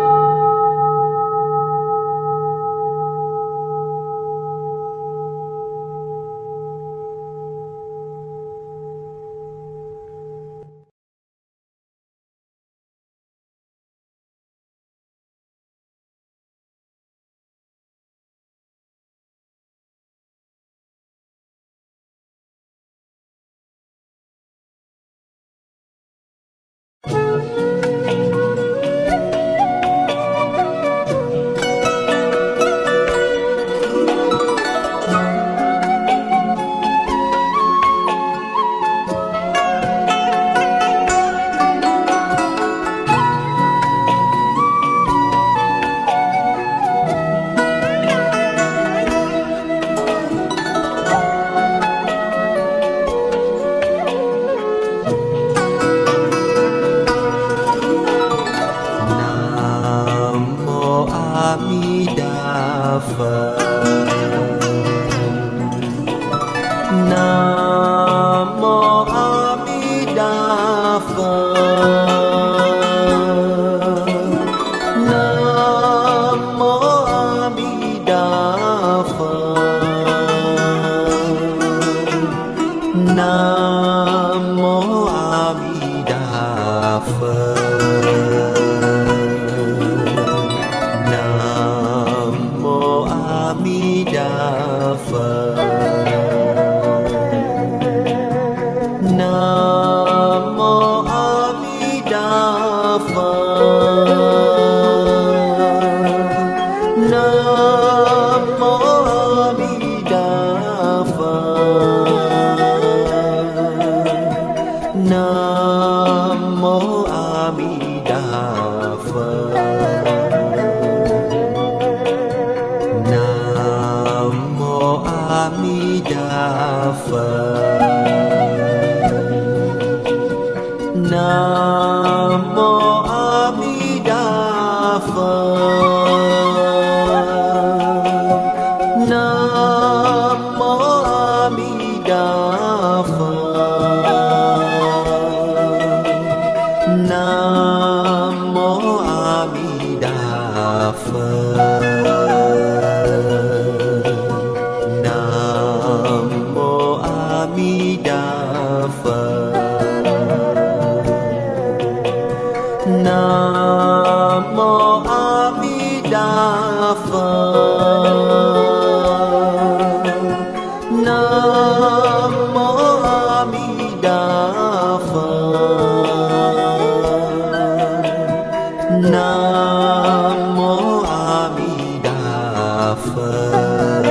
Phật. Nam mô A Di Đà Phật. Nam mô A Di Đà Phật. Nam mô A Di Đà Phật. Nam mô A Di Đà Phật. Nam mô A Di Đà Phật. Nam mô A Di Đà Phật. Nam mô A Di Đà Phật. Nam mô A Di Đà Phật. Nam mô A Di Đà Phật. Nam mô A Di Đà Phật. Nam mô A Di Đà Phật. Nam mô A Di Đà Phật.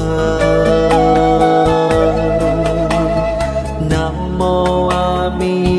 Nam mô A Di